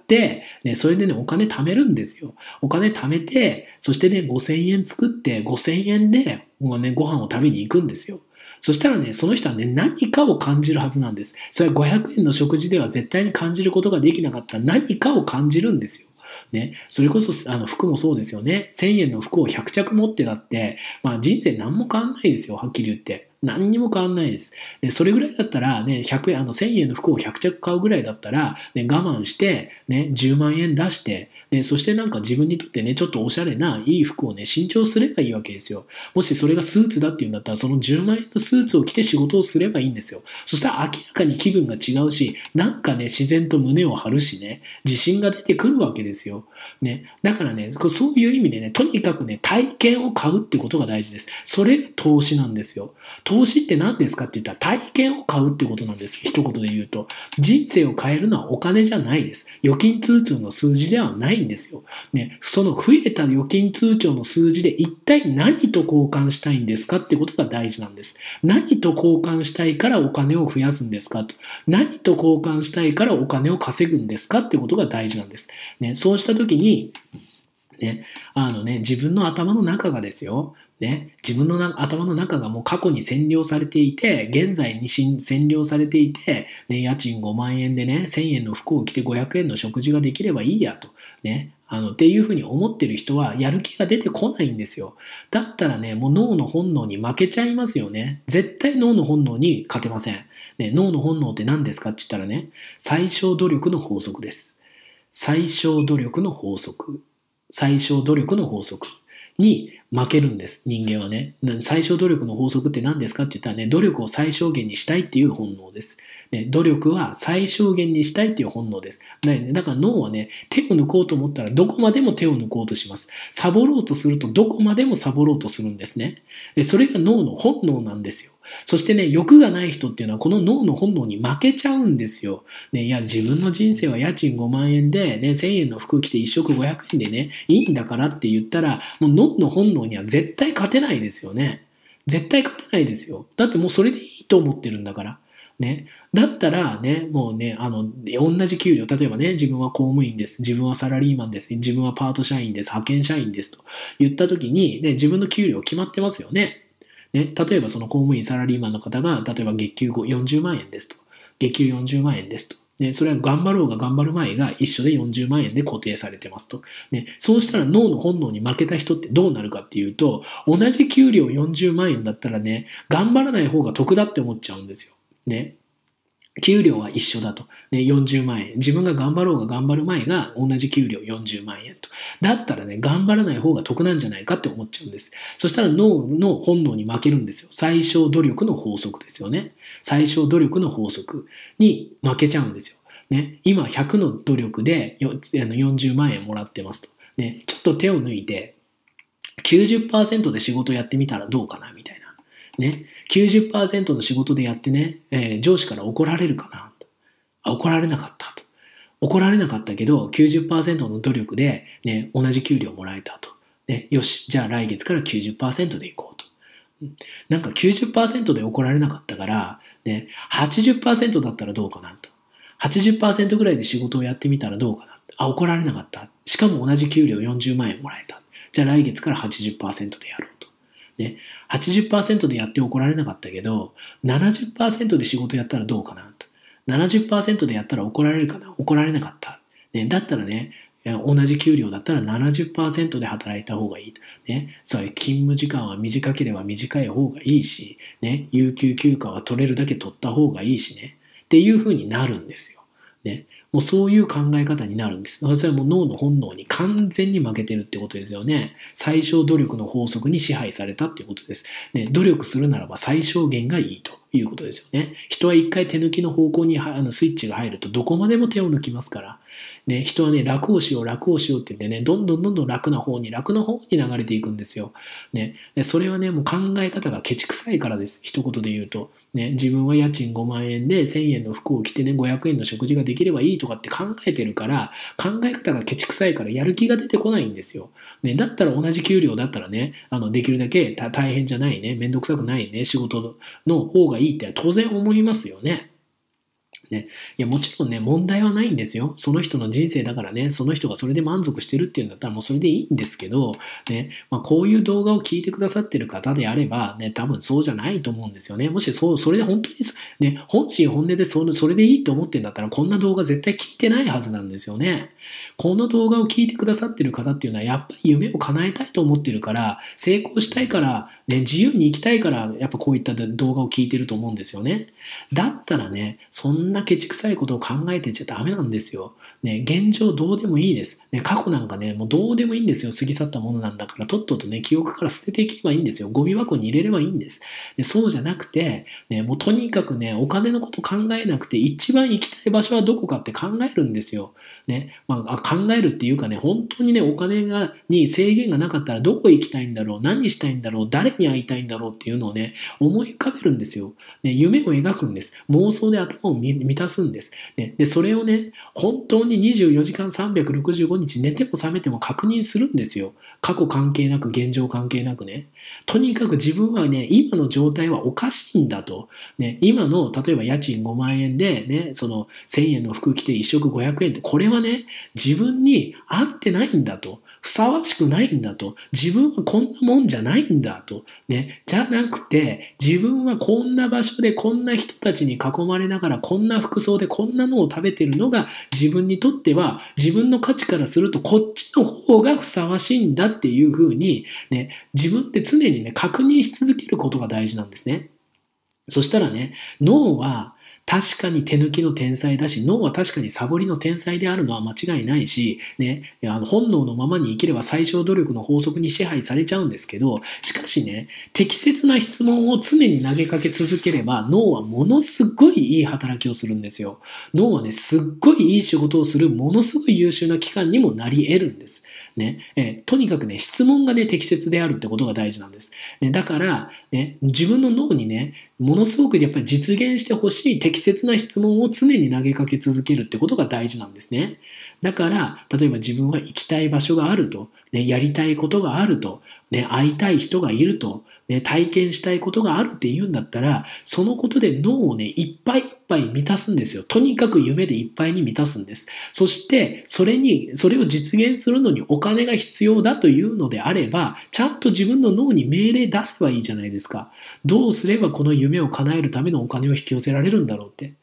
ね、それでね、お金貯めるんですよ。お金貯めて、そしてね、5000円作って、5000円で、ご飯を食べに行くんですよ。そしたらね、その人はね、何かを感じるはずなんです。それは500円の食事では絶対に感じることができなかった何かを感じるんですよ。ね、それこそ服もそうですよね。1000円の服を100着持ってだって、人生何も変わんないですよ、はっきり言って。何にも変わんないです。でそれぐらいだったら、ね、1000円の服を100着買うぐらいだったら、ね、我慢して、ね、10万円出して、ね、そしてなんか自分にとってね、ちょっとおしゃれないい服をね、新調すればいいわけですよ。もしそれがスーツだっていうんだったら、その10万円のスーツを着て仕事をすればいいんですよ。そしたら明らかに気分が違うし、なんかね、自然と胸を張るしね、自信が出てくるわけですよ。ね、だからね、そういう意味でね、とにかくね、体験を買うってことが大事です。それが投資なんですよ。投資って何ですかって言ったら体験を買うってことなんです。一言で言うと。人生を変えるのはお金じゃないです。預金通帳の数字ではないんですよ。ね、その増えた預金通帳の数字で一体何と交換したいんですかってことが大事なんです。何と交換したいからお金を増やすんですかと。何と交換したいからお金を稼ぐんですかってことが大事なんです。ね、そうした時に、自分の頭の中がですよ、ね、自分の頭の中がもう過去に占領されていて、現在に占領されていて、ね、家賃5万円でね、1000円の服を着て500円の食事ができればいいやと、ね、っていうふうに思ってる人はやる気が出てこないんですよ。だったらね、もう脳の本能に負けちゃいますよね。絶対脳の本能に勝てません。ね、脳の本能って何ですかって言ったらね、最小努力の法則です。最小努力の法則。最小努力の法則に負けるんです、人間はね。最小努力の法則って何ですかって言ったらね、努力を最小限にしたいっていう本能です。ね、努力は最小限にしたいっていう本能です。だから脳はね、手を抜こうと思ったらどこまでも手を抜こうとします。サボろうとするとどこまでもサボろうとするんですね。それが脳の本能なんですよ。そしてね、欲がない人っていうのはこの脳の本能に負けちゃうんですよ。ね、いや、自分の人生は家賃5万円で、ね、1000円の服着て1食500円でね、いいんだからって言ったら、もう脳の本能には絶対勝てないですよね。絶対勝てないですよ。だってもうそれでいいと思ってるんだから。ね、だったらね、もうね、同じ給料、例えばね、自分は公務員です、自分はサラリーマンです、自分はパート社員です、派遣社員ですと言ったときに、ね、自分の給料決まってますよね。ね、例えばその公務員サラリーマンの方が、例えば月給40万円ですと。月給40万円ですと。 ね、それは頑張ろうが頑張る前が一緒で40万円で固定されてますと。ね、そうしたら脳の本能に負けた人ってどうなるかっていうと、同じ給料40万円だったらね、頑張らない方が得だって思っちゃうんですよ。ね。給料は一緒だと。ね、40万円。自分が頑張ろうが頑張る前が同じ給料40万円と。だったらね、頑張らない方が得なんじゃないかって思っちゃうんです。そしたら脳の本能に負けるんですよ。最小努力の法則ですよね。最小努力の法則に負けちゃうんですよ。ね、今100の努力で40万円もらってますと。ね、ちょっと手を抜いて90% で仕事やってみたらどうかなみたいな。ね、90% の仕事でやってね、上司から怒られるかなと。怒られなかったと。怒られなかったけど 90% の努力で、ね、同じ給料もらえたと。ね、よし、じゃあ来月から 90% でいこうと。なんか 90% で怒られなかったから、ね、80% だったらどうかなと。80% ぐらいで仕事をやってみたらどうかな。怒られなかった。しかも同じ給料40万円もらえた。じゃあ来月から 80% でやろうと。ね、80% でやって怒られなかったけど、70% で仕事やったらどうかなと。70% でやったら怒られるかな。怒られなかった。ね、だったらね、同じ給料だったら 70% で働いた方がいいと。ね、そういう勤務時間は短ければ短い方がいいし、ね、有給休暇は取れるだけ取った方がいいしね。っていう風になるんですよ。ね。もうそういう考え方になるんです。それはもう脳の本能に完全に負けてるってことですよね。最小努力の法則に支配されたっていうことです。ね、努力するならば最小限がいいということですよね。人は一回手抜きの方向にスイッチが入るとどこまでも手を抜きますから。ね、人はね、楽をしよう、楽をしようって言ってね、どんどん楽な方に流れていくんですよ。ね、それはね、もう考え方がケチくさいからです。一言で言うと。ね、自分は家賃5万円で1000円の服を着てね、500円の食事ができればいいとかって考えてるから、考え方がケチくさいからやる気が出てこないんですよ。ね、だったら同じ給料だったらね、できるだけ大変じゃないね、めんどくさくないね、仕事の方がいいって当然思いますよね。ね、いやもちろんね、問題はないんですよ。その人の人生だからね、その人がそれで満足してるっていうんだったらもうそれでいいんですけど、ね、こういう動画を聞いてくださってる方であれば、ね、多分そうじゃないと思うんですよね。もしそれで本当に、ね、本心本音でそれでいいと思ってんだったら、こんな動画絶対聞いてないはずなんですよね。この動画を聞いてくださってる方っていうのは、やっぱり夢を叶えたいと思ってるから、成功したいから、ね、自由に生きたいから、やっぱこういった動画を聞いてると思うんですよね。だったらね、そんなケチくさいことを考えてちゃダメなんですよ。ね、現状どうでもいいです。ね、過去なんかね、もうどうでもいいんですよ。過ぎ去ったものなんだから、とっととね、記憶から捨てていけばいいんですよ。ゴミ箱に入れればいいんです。でそうじゃなくて、ね、もうとにかくね、お金のこと考えなくて、一番行きたい場所はどこかって考えるんですよ。ね、考えるっていうかね、本当にね、お金に制限がなかったらどこ行きたいんだろう、何したいんだろう、誰に会いたいんだろうっていうのをね、思い浮かべるんですよ。ね、夢を描くんです。妄想で頭を満たすんです。ね、でそれをね、本当に24時間365日寝ても覚めても確認するんですよ。過去関係なく、現状関係なくね。とにかく自分はね、今の状態はおかしいんだと。ね、今の、例えば家賃5万円でね、その1000円の服着て1食500円って、これはね、自分に合ってないんだと。ふさわしくないんだと。自分はこんなもんじゃないんだと。ね、じゃなくて、自分はこんな場所でこんな人たちに囲まれながら、こんな服装でこんなのを食べてるのが自分にとっては、自分の価値からするとこっちの方がふさわしいんだっていうふうに、ね、自分って常にね、確認し続けることが大事なんですね。そしたらね、脳は確かに手抜きの天才だし、脳は確かにサボりの天才であるのは間違いないし、ね、本能のままに生きれば最小努力の法則に支配されちゃうんですけど、しかしね、適切な質問を常に投げかけ続ければ、脳はものすごいいい働きをするんですよ。脳はね、すっごいいい仕事をする、ものすごい優秀な機関にもなり得るんです。ね、とにかくね、質問がね、適切であるってことが大事なんです。ね、だから、ね、自分の脳にね、ものすごくやっぱり実現してほしい適切な質問を常に投げかけ続けるってことが大事なんですね。だから、例えば自分は行きたい場所があると、ね、やりたいことがあると、ね、会いたい人がいると、ね、体験したいことがあるって言うんだったら、そのことで脳をね、いっぱいいっぱい満たすんですよ。とにかく夢でいっぱいに満たすんです。そして、それを実現するのにお金が必要だというのであれば、ちゃんと自分の脳に命令出せばいいじゃないですか。どうすればこの夢を叶えるためのお金を引き寄せられるんだろうって。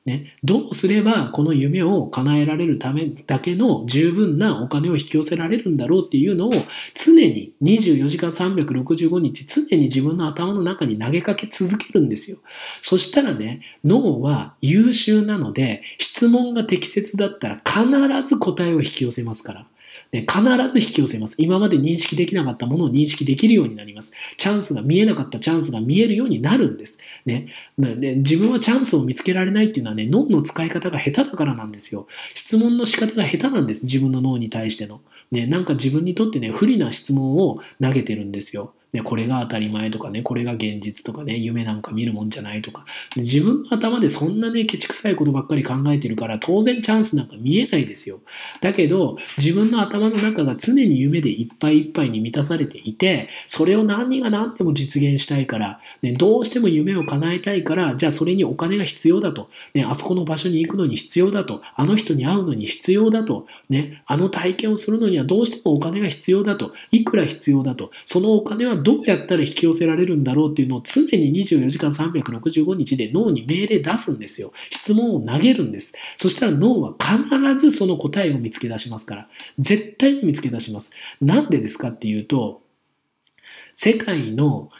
ね、どうすればこの夢を叶えられるためだけの十分なお金を引き寄せられるんだろうっていうのを常に24時間365日常に自分の頭の中に投げかけ続けるんですよ。そしたらね、脳は優秀なので質問が適切だったら必ず答えを引き寄せますから。ね、必ず引き寄せます。今まで認識できなかったものを認識できるようになります。チャンスが見えなかったチャンスが見えるようになるんです。ね、自分はチャンスを見つけられないっていうのはね、脳の使い方が下手だからなんですよ。質問の仕方が下手なんです。自分の脳に対しての。ね、なんか自分にとってね、不利な質問を投げてるんですよ。ね、これが当たり前とかね、これが現実とかね、夢なんか見るもんじゃないとか。自分の頭でそんなね、ケチくさいことばっかり考えてるから、当然チャンスなんか見えないですよ。だけど、自分の頭の中が常に夢でいっぱいいっぱいに満たされていて、それを何が何でも実現したいから、ね、どうしても夢を叶えたいから、じゃあそれにお金が必要だと。ね、あそこの場所に行くのに必要だと。あの人に会うのに必要だと。ね、あの体験をするのにはどうしてもお金が必要だと。いくら必要だと。そのお金はどうやったら引き寄せられるんだろうっていうのを常に24時間365日で脳に命令出すんですよ。質問を投げるんです。そしたら脳は必ずその答えを見つけ出しますから。絶対に見つけ出します。なんでですかっていうと、世界の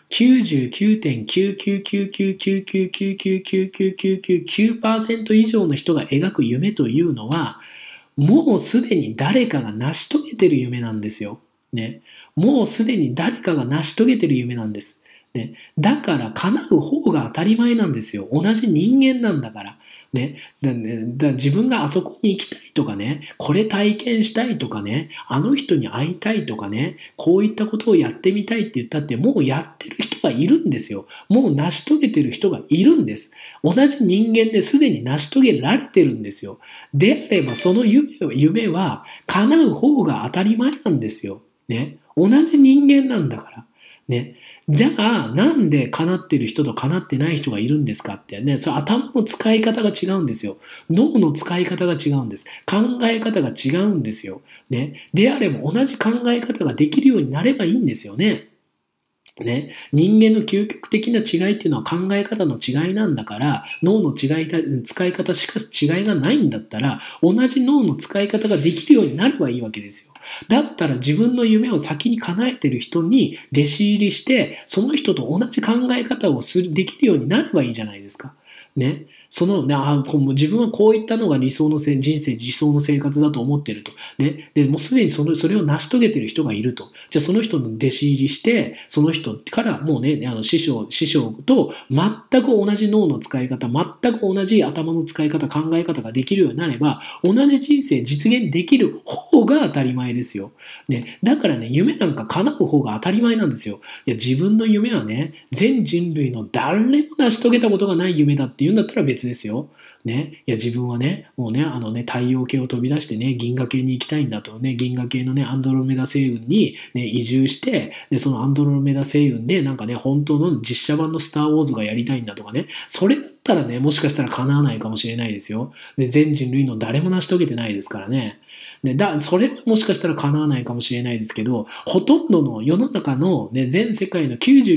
99.99999999999% 以上の人が描く夢というのは、もうすでに誰かが成し遂げてる夢なんですよ。ね。もうすでに誰かが成し遂げてる夢なんです。ね。だから叶う方が当たり前なんですよ。同じ人間なんだから。ね。自分があそこに行きたいとかね、これ体験したいとかね、あの人に会いたいとかね、こういったことをやってみたいって言ったって、もうやってる人がいるんですよ。もう成し遂げてる人がいるんです。同じ人間ですでに成し遂げられてるんですよ。であればその夢は叶う方が当たり前なんですよ。ね。同じ人間なんだから。ね。じゃあ、なんで叶ってる人と叶ってない人がいるんですかってね、それ頭の使い方が違うんですよ。脳の使い方が違うんです。考え方が違うんですよ。ね。であれば同じ考え方ができるようになればいいんですよね。ね、人間の究極的な違いっていうのは考え方の違いなんだから、脳の使い方しか違いがないんだったら、同じ脳の使い方ができるようになればいいわけですよ。だったら自分の夢を先に叶えてる人に弟子入りして、その人と同じ考え方をできるようになればいいじゃないですか。ね。自分はこういったのが理想の人生、理想の生活だと思ってると。ね。で、もうすでにそれを成し遂げてる人がいると。じゃあその人の弟子入りして、その人からもうね、師匠と全く同じ脳の使い方、全く同じ頭の使い方、考え方ができるようになれば、同じ人生実現できる方が当たり前ですよ。ね。だからね、夢なんか叶う方が当たり前なんですよ。いや、自分の夢はね、全人類の誰も成し遂げたことがない夢だって言うんだったら別ですよ。ね。いや、自分はね、もうね、太陽系を飛び出してね、銀河系に行きたいんだとね、銀河系のね、アンドロメダ星雲にね、移住して、で、そのアンドロメダ星雲で、なんかね、本当の実写版のスターウォーズがやりたいんだとかね、それだったらね、もしかしたら叶わないかもしれないですよ。で、全人類の誰も成し遂げてないですからね。それはもしかしたら叶わないかもしれないですけど、ほとんどの世の中の、ね、全世界の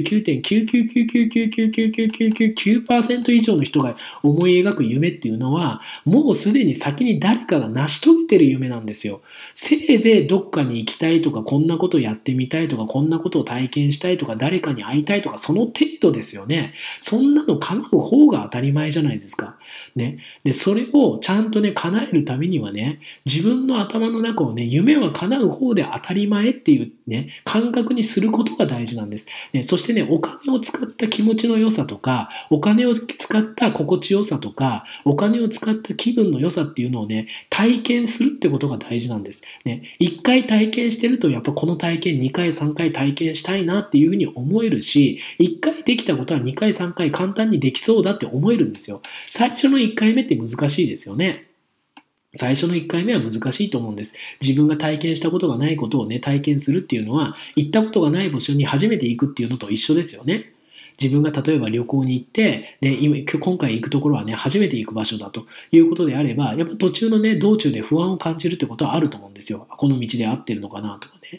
99.999999999% 以上の人が思い描く夢っていうのは、もうすでに先に誰かが成し遂げてる夢なんですよ。せいぜいどっかに行きたいとか、こんなことやってみたいとか、こんなことを体験したいとか、誰かに会いたいとか、その程度ですよね。そんなの叶う方が当たり前じゃないですか。ね。で、それをちゃんとね、叶えるためにはね、自分の頭の中をね、夢は叶う方で当たり前っていうね、感覚にすることが大事なんです。ね、そしてね、お金を使った気持ちの良さとか、お金を使った心地よさとか、お金を使った気分の良さっていうのをね、体験するってことが大事なんです。ね、1回体験してると、やっぱこの体験2回3回体験したいなっていうふうに思えるし、1回できたことは2回3回簡単にできそうだって思えるんですよ。最初の1回目って難しいですよね。最初の1回目は難しいと思うんです。自分が体験したことがないことをね、体験するっていうのは、行ったことがない場所に初めて行くっていうのと一緒ですよね。自分が例えば旅行に行って、ね、今回行くところはね、初めて行く場所だということであれば、やっぱ途中のね、道中で不安を感じるってことはあると思うんですよ。この道で合ってるのかなとかね。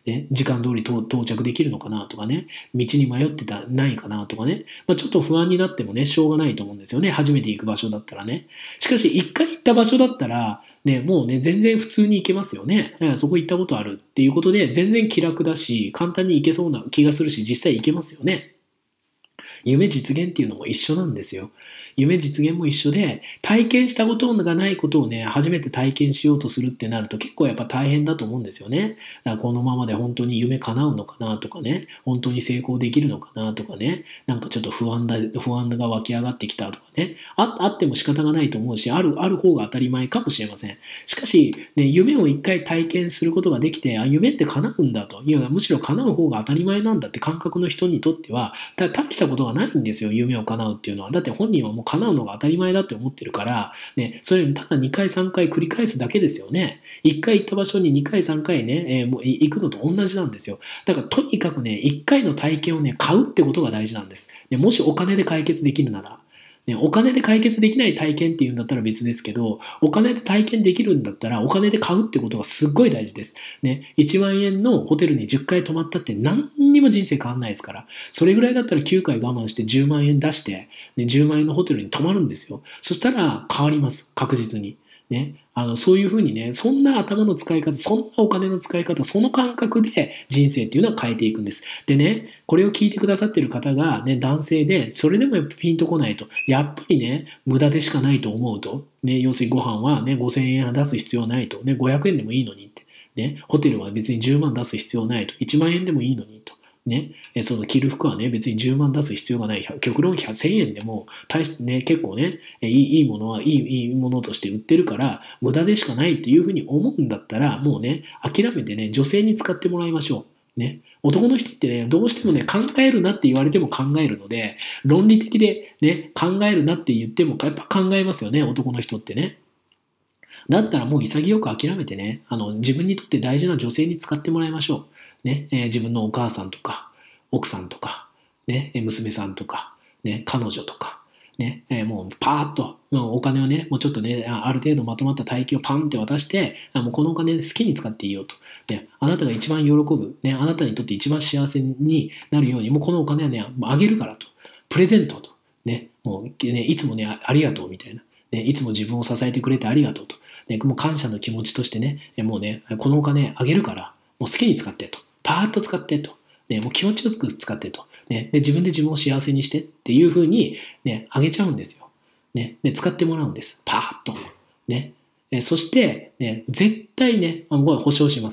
ね、時間通り到着できるのかなとかね、道に迷ってないかなとかね、ちょっと不安になってもね、しょうがないと思うんですよね。初めて行く場所だったらね。しかし、一回行った場所だったら、ね、もうね、全然普通に行けますよね。そこ行ったことあるっていうことで、全然気楽だし、簡単に行けそうな気がするし、実際行けますよね。夢実現っていうのも一緒なんですよ。夢実現も一緒で、体験したことがないことをね、初めて体験しようとするってなると結構やっぱ大変だと思うんですよね。だからこのままで本当に夢叶うのかなとかね、本当に成功できるのかなとかね、なんかちょっと不安が湧き上がってきたとかね、あっても仕方がないと思うし、ある方が当たり前かもしれません。しかし、ね、夢を一回体験することができて、夢って叶うんだと、いや、むしろ叶う方が当たり前なんだって感覚の人にとっては、大したことがないんですよ、夢を叶うっていうのは。だって本人はもう叶うのが当たり前だって思ってるから、ね、それにただ2回3回繰り返すだけですよね。1回行った場所に2回3回ね、もう行くのと同じなんですよ。だからとにかくね、1回の体験をね、買うってことが大事なんです。ね、もしお金で解決できるなら。ね、お金で解決できない体験っていうんだったら別ですけど、お金で体験できるんだったらお金で買うってことがすっごい大事です。ね、1万円のホテルに10回泊まったって何にも人生変わんないですから。それぐらいだったら9回我慢して10万円出して、ね、10万円のホテルに泊まるんですよ。そしたら変わります。確実に。ね、そういうふうにね、そんな頭の使い方、そんなお金の使い方、その感覚で人生っていうのは変えていくんです。でね、これを聞いてくださってる方がね、男性で、それでもやっぱピンとこないと、やっぱりね、無駄でしかないと思うと、ね、要するにご飯はね、5000円出す必要ないと、ね、500円でもいいのにって、ね、ホテルは別に10万出す必要ないと、1万円でもいいのにと。ね、その着る服はね、別に10万出す必要がない。極論1000円でも、ね、結構ね、いいものはいいものとして売ってるから、無駄でしかないっていうふうに思うんだったら、もうね、諦めてね、女性に使ってもらいましょう。ね。男の人ってね、どうしてもね、考えるなって言われても考えるので、論理的でね、考えるなって言っても、やっぱ考えますよね、男の人ってね。だったらもう潔く諦めてね、自分にとって大事な女性に使ってもらいましょう。ね、自分のお母さんとか、奥さんとか、ね、娘さんとか、ね、彼女とか、ね、もうパーッと、もうお金をね、もうちょっとね、ある程度まとまった大金をパンって渡して、もうこのお金好きに使っていいよと。ね、あなたが一番喜ぶ、ね、あなたにとって一番幸せになるように、もうこのお金はね、あげるからと。プレゼントと。ね、もうね、いつもね、ありがとうみたいな。ね、いつも自分を支えてくれてありがとうと。ね、もう感謝の気持ちとしてね、もうね、このお金あげるから、もう好きに使ってと。パーッと使ってと。ね、もう気持ちよく使ってと。ね、で自分で自分を幸せにしてっていうふうに、ね、あげちゃうんですよ。ね、で使ってもらうんです。パーッと。ね、そして、ね、絶対ね、これ保証します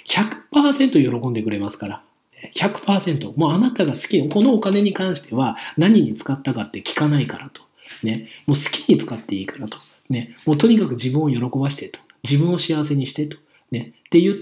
。100% 喜んでくれますから。100%。もうあなたが好き、このお金に関しては何に使ったかって聞かないからと。ね、もう好きに使っていいからと。ね、もうとにかく自分を喜ばしてと。自分を幸せにしてと。ね、って言って、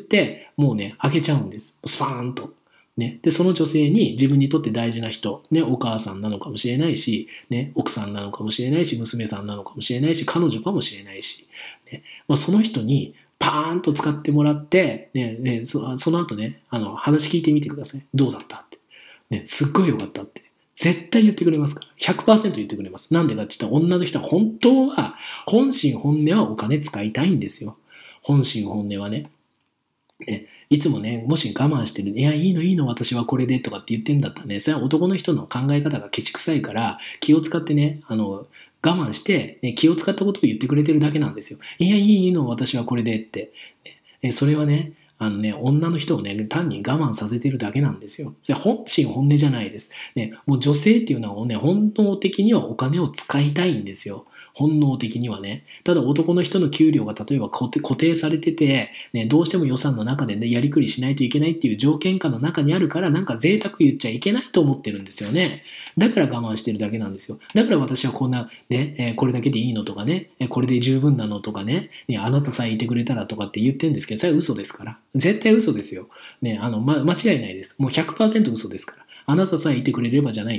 もうね、あげちゃうんです。スパーンと。ね、で、その女性に自分にとって大事な人、ね、お母さんなのかもしれないし、ね、奥さんなのかもしれないし、娘さんなのかもしれないし、彼女かもしれないし、ね、その人にパーンと使ってもらって、その後ね、話聞いてみてください。どうだったって。ね、すっごい良かったって。絶対言ってくれますから。100% 言ってくれます。なんでかって言ったら女の人は本当は、本心本音はお金使いたいんですよ。本心本音はね。いつもね、もし我慢してる、いや、いいの、私はこれでとかって言ってんだったらね、それは男の人の考え方がケチくさいから、気を使ってね、我慢して、ね、気を使ったことを言ってくれてるだけなんですよ。いや、いいの、私はこれでって。それはね、女の人をね、単に我慢させてるだけなんですよ。それ本心本音じゃないです。ね、もう女性っていうのはね、本能的にはお金を使いたいんですよ。本能的にはね。ただ男の人の給料が例えば固定されてて、ね、どうしても予算の中でね、やりくりしないといけないっていう条件下の中にあるから、なんか贅沢言っちゃいけないと思ってるんですよね。だから我慢してるだけなんですよ。だから私はこんな、ね、これだけでいいのとかね、これで十分なのとかね、あなたさえいてくれたらとかって言ってるんですけど、それは嘘ですから。絶対嘘ですよ。ね、間違いないです。もう 100% 嘘ですから。あなたさえいてくれればじゃないんですよ。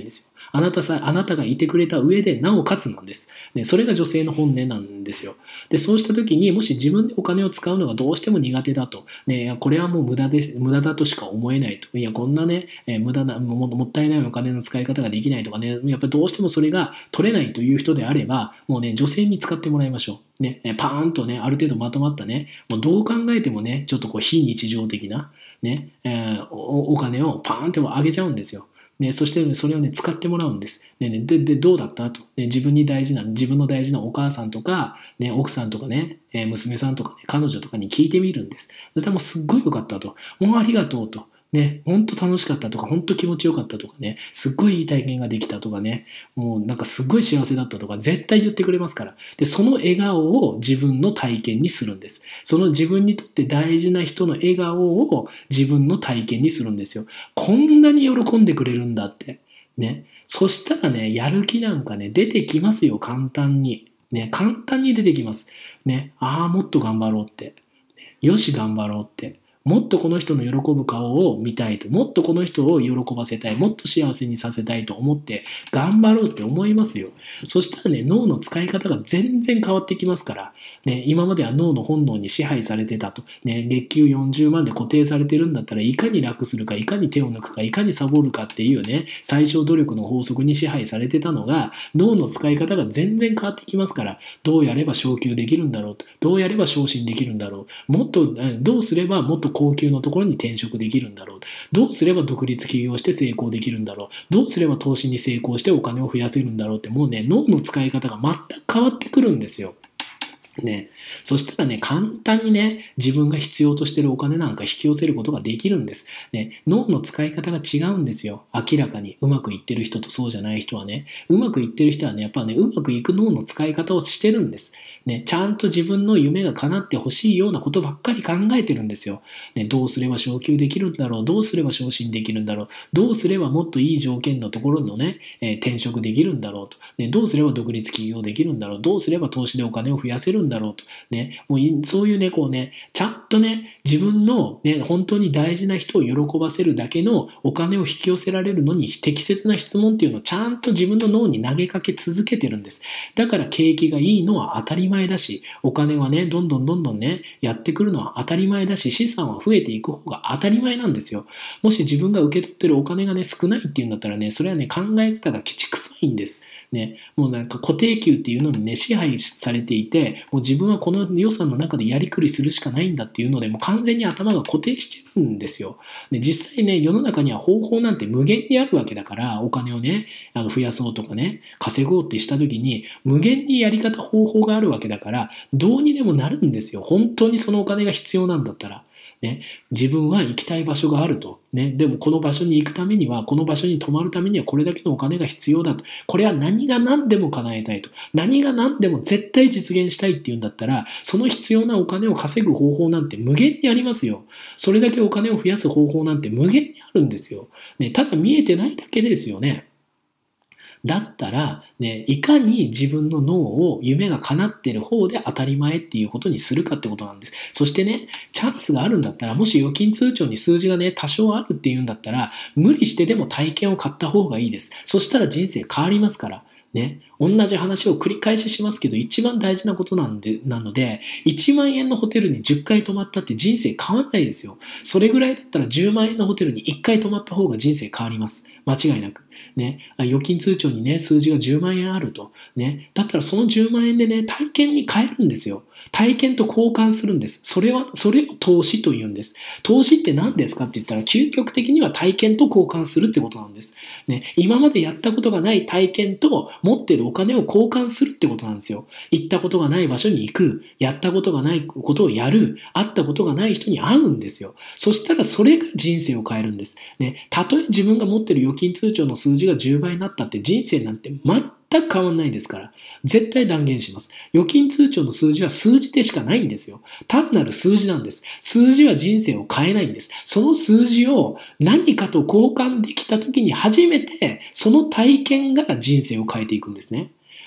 あなたがいてくれた上で、なおかつなんです。ね、それが女性の本音なんですよ。で、そうした時に、もし自分でお金を使うのがどうしても苦手だと、ね、これはもう無駄だとしか思えないと。いや、こんなね、もったいないお金の使い方ができないとかね、やっぱりどうしてもそれが取れないという人であれば、もうね、女性に使ってもらいましょう。ね、パーンとね、ある程度まとまったね、もうどう考えてもね、ちょっとこう非日常的な、ね、お金をパーンって上げちゃうんですよ。ね、そしてそれをね、使ってもらうんです。で、どうだったと、ね。自分の大事なお母さんとか、ね、奥さんとかね、娘さんとかね、彼女とかに聞いてみるんです。そしたらもうすっごい良かったと。もうありがとうと。ね、本当楽しかったとか、本当気持ちよかったとかね、すっごいいい体験ができたとかね、もうなんかすっごい幸せだったとか、絶対言ってくれますから。で、その笑顔を自分の体験にするんです。その自分にとって大事な人の笑顔を自分の体験にするんですよ。こんなに喜んでくれるんだって。ね。そしたらね、やる気なんかね、出てきますよ、簡単に。ね、簡単に出てきます。ね、ああ、もっと頑張ろうって。よし、頑張ろうって。もっとこの人の喜ぶ顔を見たいと、もっとこの人を喜ばせたい、もっと幸せにさせたいと思って頑張ろうって思いますよ。そしたらね、脳の使い方が全然変わってきますから、ね、今までは脳の本能に支配されてたと、ね、月給40万で固定されてるんだったらいかに楽するか、いかに手を抜くか、いかにサボるかっていうね、最小努力の法則に支配されてたのが、脳の使い方が全然変わってきますから、どうやれば昇給できるんだろうと、どうやれば昇進できるんだろう、もっとどうすればもっと高級のところに転職できるんだろう、どうすれば独立起業して成功できるんだろう、どうすれば投資に成功してお金を増やせるんだろうって、もうね、脳の使い方が全く変わってくるんですよ。ね、そしたらね、簡単にね、自分が必要としているお金なんか引き寄せることができるんです。ね、脳の使い方が違うんですよ。明らかに。うまくいってる人とそうじゃない人はね。うまくいってる人はね、やっぱね、うまくいく脳の使い方をしてるんです。ね、ちゃんと自分の夢が叶ってほしいようなことばっかり考えてるんですよ。ね、どうすれば昇給できるんだろう、どうすれば昇進できるんだろう、どうすればもっといい条件のところのね、転職できるんだろうと、ね、どうすれば独立起業できるんだろう、どうすれば投資でお金を増やせるんだろうと、ね、もうそういうね、こうね、ちゃんとね、自分のね、本当に大事な人を喜ばせるだけのお金を引き寄せられるのに適切な質問っていうのをちゃんと自分の脳に投げかけ続けてるんです。だから景気がいいのは当たり前だし、お金はね、どんどんね、やってくるのは当たり前だし、資産は増えていく方が当たり前なんですよ。もし自分が受け取ってるお金がね、少ないっていうんだったらね、それはね、考え方がケチくさいんです。ね、もうなんか固定給っていうのにね、支配されていて、もう自分はこの予算の中でやりくりするしかないんだっていうので、もう完全に頭が固定してるんですよ。で、実際ね、世の中には方法なんて無限にあるわけだから、お金をね、増やそうとかね、稼ごうってした時に、無限にやり方、方法があるわけだから、どうにでもなるんですよ。本当にそのお金が必要なんだったら。ね、自分は行きたい場所があると、ね。でもこの場所に行くためには、この場所に泊まるためにはこれだけのお金が必要だと。これは何が何でも叶えたいと。何が何でも絶対実現したいっていうんだったら、その必要なお金を稼ぐ方法なんて無限にありますよ。それだけお金を増やす方法なんて無限にあるんですよ。ね、ただ見えてないだけですよね。だったら、ね、いかに自分の脳を夢が叶っている方で当たり前っていうことにするかってことなんです。そしてね、チャンスがあるんだったら、もし預金通帳に数字がね、多少あるっていうんだったら、無理してでも体験を買った方がいいです。そしたら人生変わりますから。ね、同じ話を繰り返ししますけど、一番大事なことなので、1万円のホテルに10回泊まったって人生変わんないですよ。それぐらいだったら10万円のホテルに1回泊まった方が人生変わります。間違いなく。ね、預金通帳にね、数字が10万円あると。ね、だったらその10万円でね、体験に変えるんですよ。体験と交換するんです。それを投資と言うんです。投資って何ですかって言ったら、究極的には体験と交換するってことなんです。ね、今までやったことがない体験と持ってるお金を交換するってことなんですよ。行ったことがない場所に行く、やったことがないことをやる、会ったことがない人に会うんですよ。そしたらそれが人生を変えるんです。ね、たとえ自分が持ってる預金通帳の数字が10倍になったって人生なんて全く変わんないですから。絶対断言します。預金通帳の数字は数字でしかないんですよ。単なる数字なんです。数字は人生を変えないんです。その数字を何かと交換できた時に初めて、その体験が人生を変えていくんですね。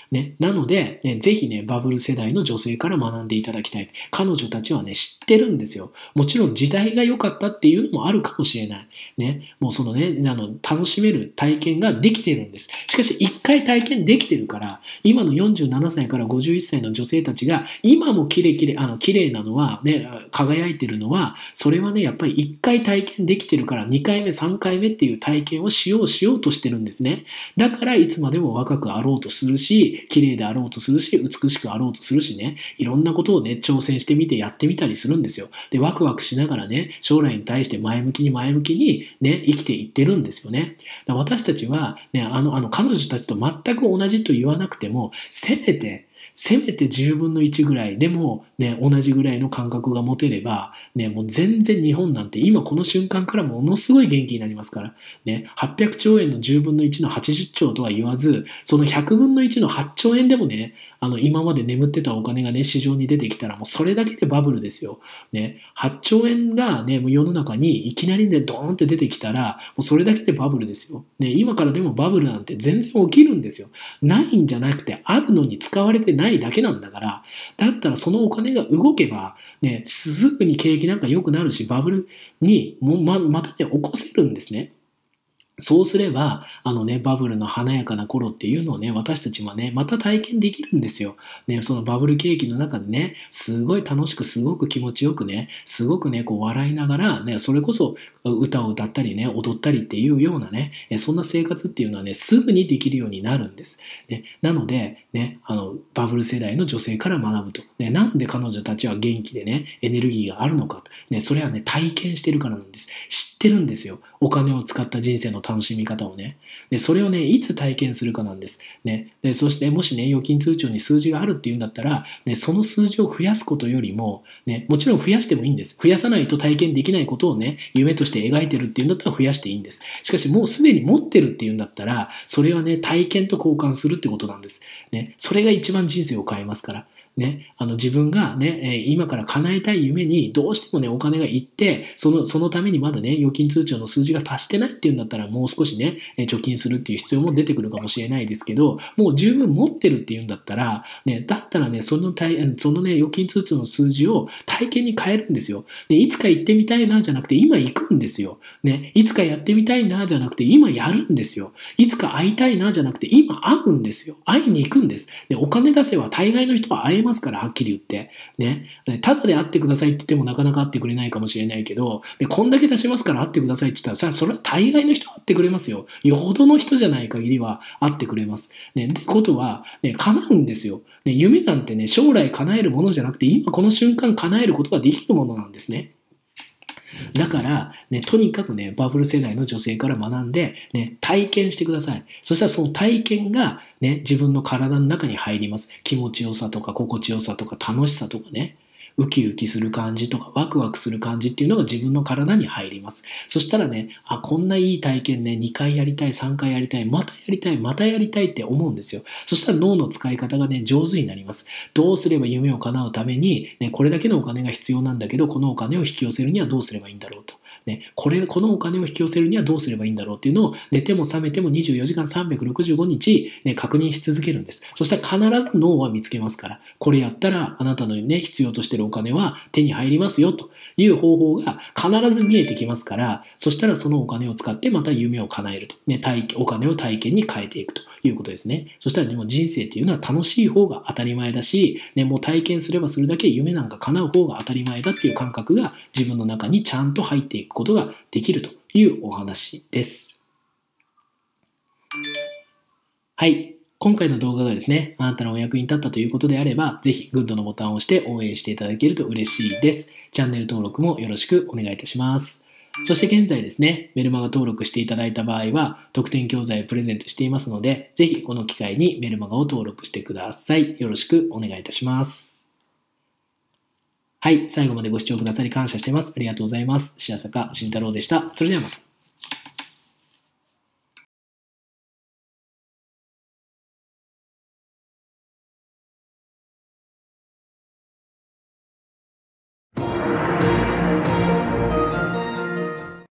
ね、なので、ね、ぜひね、バブル世代の女性から学んでいただきたい。彼女たちはね、知ってるんですよ。もちろん時代が良かったっていうのもあるかもしれない。ね、もうそのね、楽しめる体験ができてるんです。しかし、一回体験できてるから、今の47歳から51歳の女性たちが、今も綺麗なのは、ね、輝いてるのは、それはね、やっぱり一回体験できてるから、2回目、3回目っていう体験をしようとしてるんですね。だから、いつまでも若くあろうとするし、綺麗であろうとするし、美しくあろうとするしね、いろんなことをね、挑戦してみてやってみたりするんですよ。で、ワクワクしながらね、将来に対して前向きにね、生きていってるんですよね。だから私たちは、ね、彼女たちと全く同じと言わなくても、せめて10分の1ぐらいでも、ね、同じぐらいの感覚が持てれば、ね、もう全然日本なんて今この瞬間からものすごい元気になりますから、ね、800兆円の10分の1の80兆とは言わず、その100分の1の8兆円でもね、今まで眠ってたお金がね、市場に出てきたらもうそれだけでバブルですよ。ね、8兆円がね、もう世の中にいきなりね、ドーンって出てきたら、もうそれだけでバブルですよ。ね、今からでもバブルなんて全然起きるんですよ。ないんじゃなくて、あるのに使われてないだけなんだから、だったらそのお金が動けば、ね、すぐに景気なんか良くなるし、バブルにもまたね、起こせるんですね。そうすれば、バブルの華やかな頃っていうのをね、私たちもね、また体験できるんですよ。ね、そのバブル景気の中でね、すごい楽しく、すごく気持ちよくね、すごくね、こう笑いながら、ね、それこそ歌を歌ったりね、踊ったりっていうようなね、そんな生活っていうのはね、すぐにできるようになるんです。ね、なので、ね、バブル世代の女性から学ぶと。ね、なんで彼女たちは元気でね、エネルギーがあるのかと。ね、それはね、体験してるからなんです。知ってるんですよ。お金を使った人生の楽しみ方をね。で、それをね、いつ体験するかなんです。ね。で、そして、もしね、預金通帳に数字があるっていうんだったら、ね、その数字を増やすことよりも、ね、もちろん増やしてもいいんです。増やさないと体験できないことをね、夢として描いてるっていうんだったら増やしていいんです。しかし、もうすでに持ってるっていうんだったら、それはね、体験と交換するってことなんです。ね。それが一番人生を変えますから。ね、自分がね、今から叶えたい夢にどうしてもね、お金がいって、そのためにまだね、預金通帳の数字が達してないっていうんだったら、もう少しね、貯金するっていう必要も出てくるかもしれないですけど、もう十分持ってるっていうんだったら、ね、だったらね、そのね、預金通帳の数字を体験に変えるんですよ。で、いつか行ってみたいなじゃなくて、今行くんですよ。ね、いつかやってみたいなじゃなくて、今やるんですよ。いつか会いたいなじゃなくて、今会うんですよ。会いに行くんです。で、お金出せば大概の人は会えますから、はっきり言って。ね。ただで会ってくださいって言ってもなかなか会ってくれないかもしれないけど、で、こんだけ出しますから会ってくださいって言ったら、それは大概の人は会ってくれますよ。よほどの人じゃない限りは会ってくれます。ね。ってことは、ね、叶うんですよ。ね、夢なんてね、将来叶えるものじゃなくて、今この瞬間叶えることができるものなんですね。だから、ね、とにかくね、バブル世代の女性から学んで、ね、体験してください。そしたらその体験が、ね、自分の体の中に入ります。気持ちよさとか心地よさとか楽しさとかね。ウキウキする感じとかワクワクする感じっていうのが自分の体に入ります。そしたらね、こんないい体験ね、2回やりたい、3回やりたい、またやりたい、またやりたいって思うんですよ。そしたら脳の使い方がね、上手になります。どうすれば夢を叶うために、ね、これだけのお金が必要なんだけど、このお金を引き寄せるにはどうすればいいんだろうと。ね、このお金を引き寄せるにはどうすればいいんだろうっていうのを寝ても覚めても24時間365日、ね、確認し続けるんです。そしたら必ず脳は見つけますから、これやったらあなたのね、必要としているお金は手に入りますよという方法が必ず見えてきますから、そしたらそのお金を使ってまた夢を叶えると。ね、お金を体験に変えていくということですね。そしたらでも人生っていうのは楽しい方が当たり前だし、ね、もう体験すればするだけ夢なんか叶う方が当たり前だっていう感覚が自分の中にちゃんと入っていくことができるというお話です。はい。今回の動画がですね、あなたのお役に立ったということであれば、ぜひグッドのボタンを押して応援していただけると嬉しいです。チャンネル登録もよろしくお願いいたします。そして現在ですね、メルマガ登録していただいた場合は、特典教材をプレゼントしていますので、ぜひこの機会にメルマガを登録してください。よろしくお願いいたします。はい、最後までご視聴くださり感謝してます。ありがとうございます。白坂慎太郎でした。それではまた。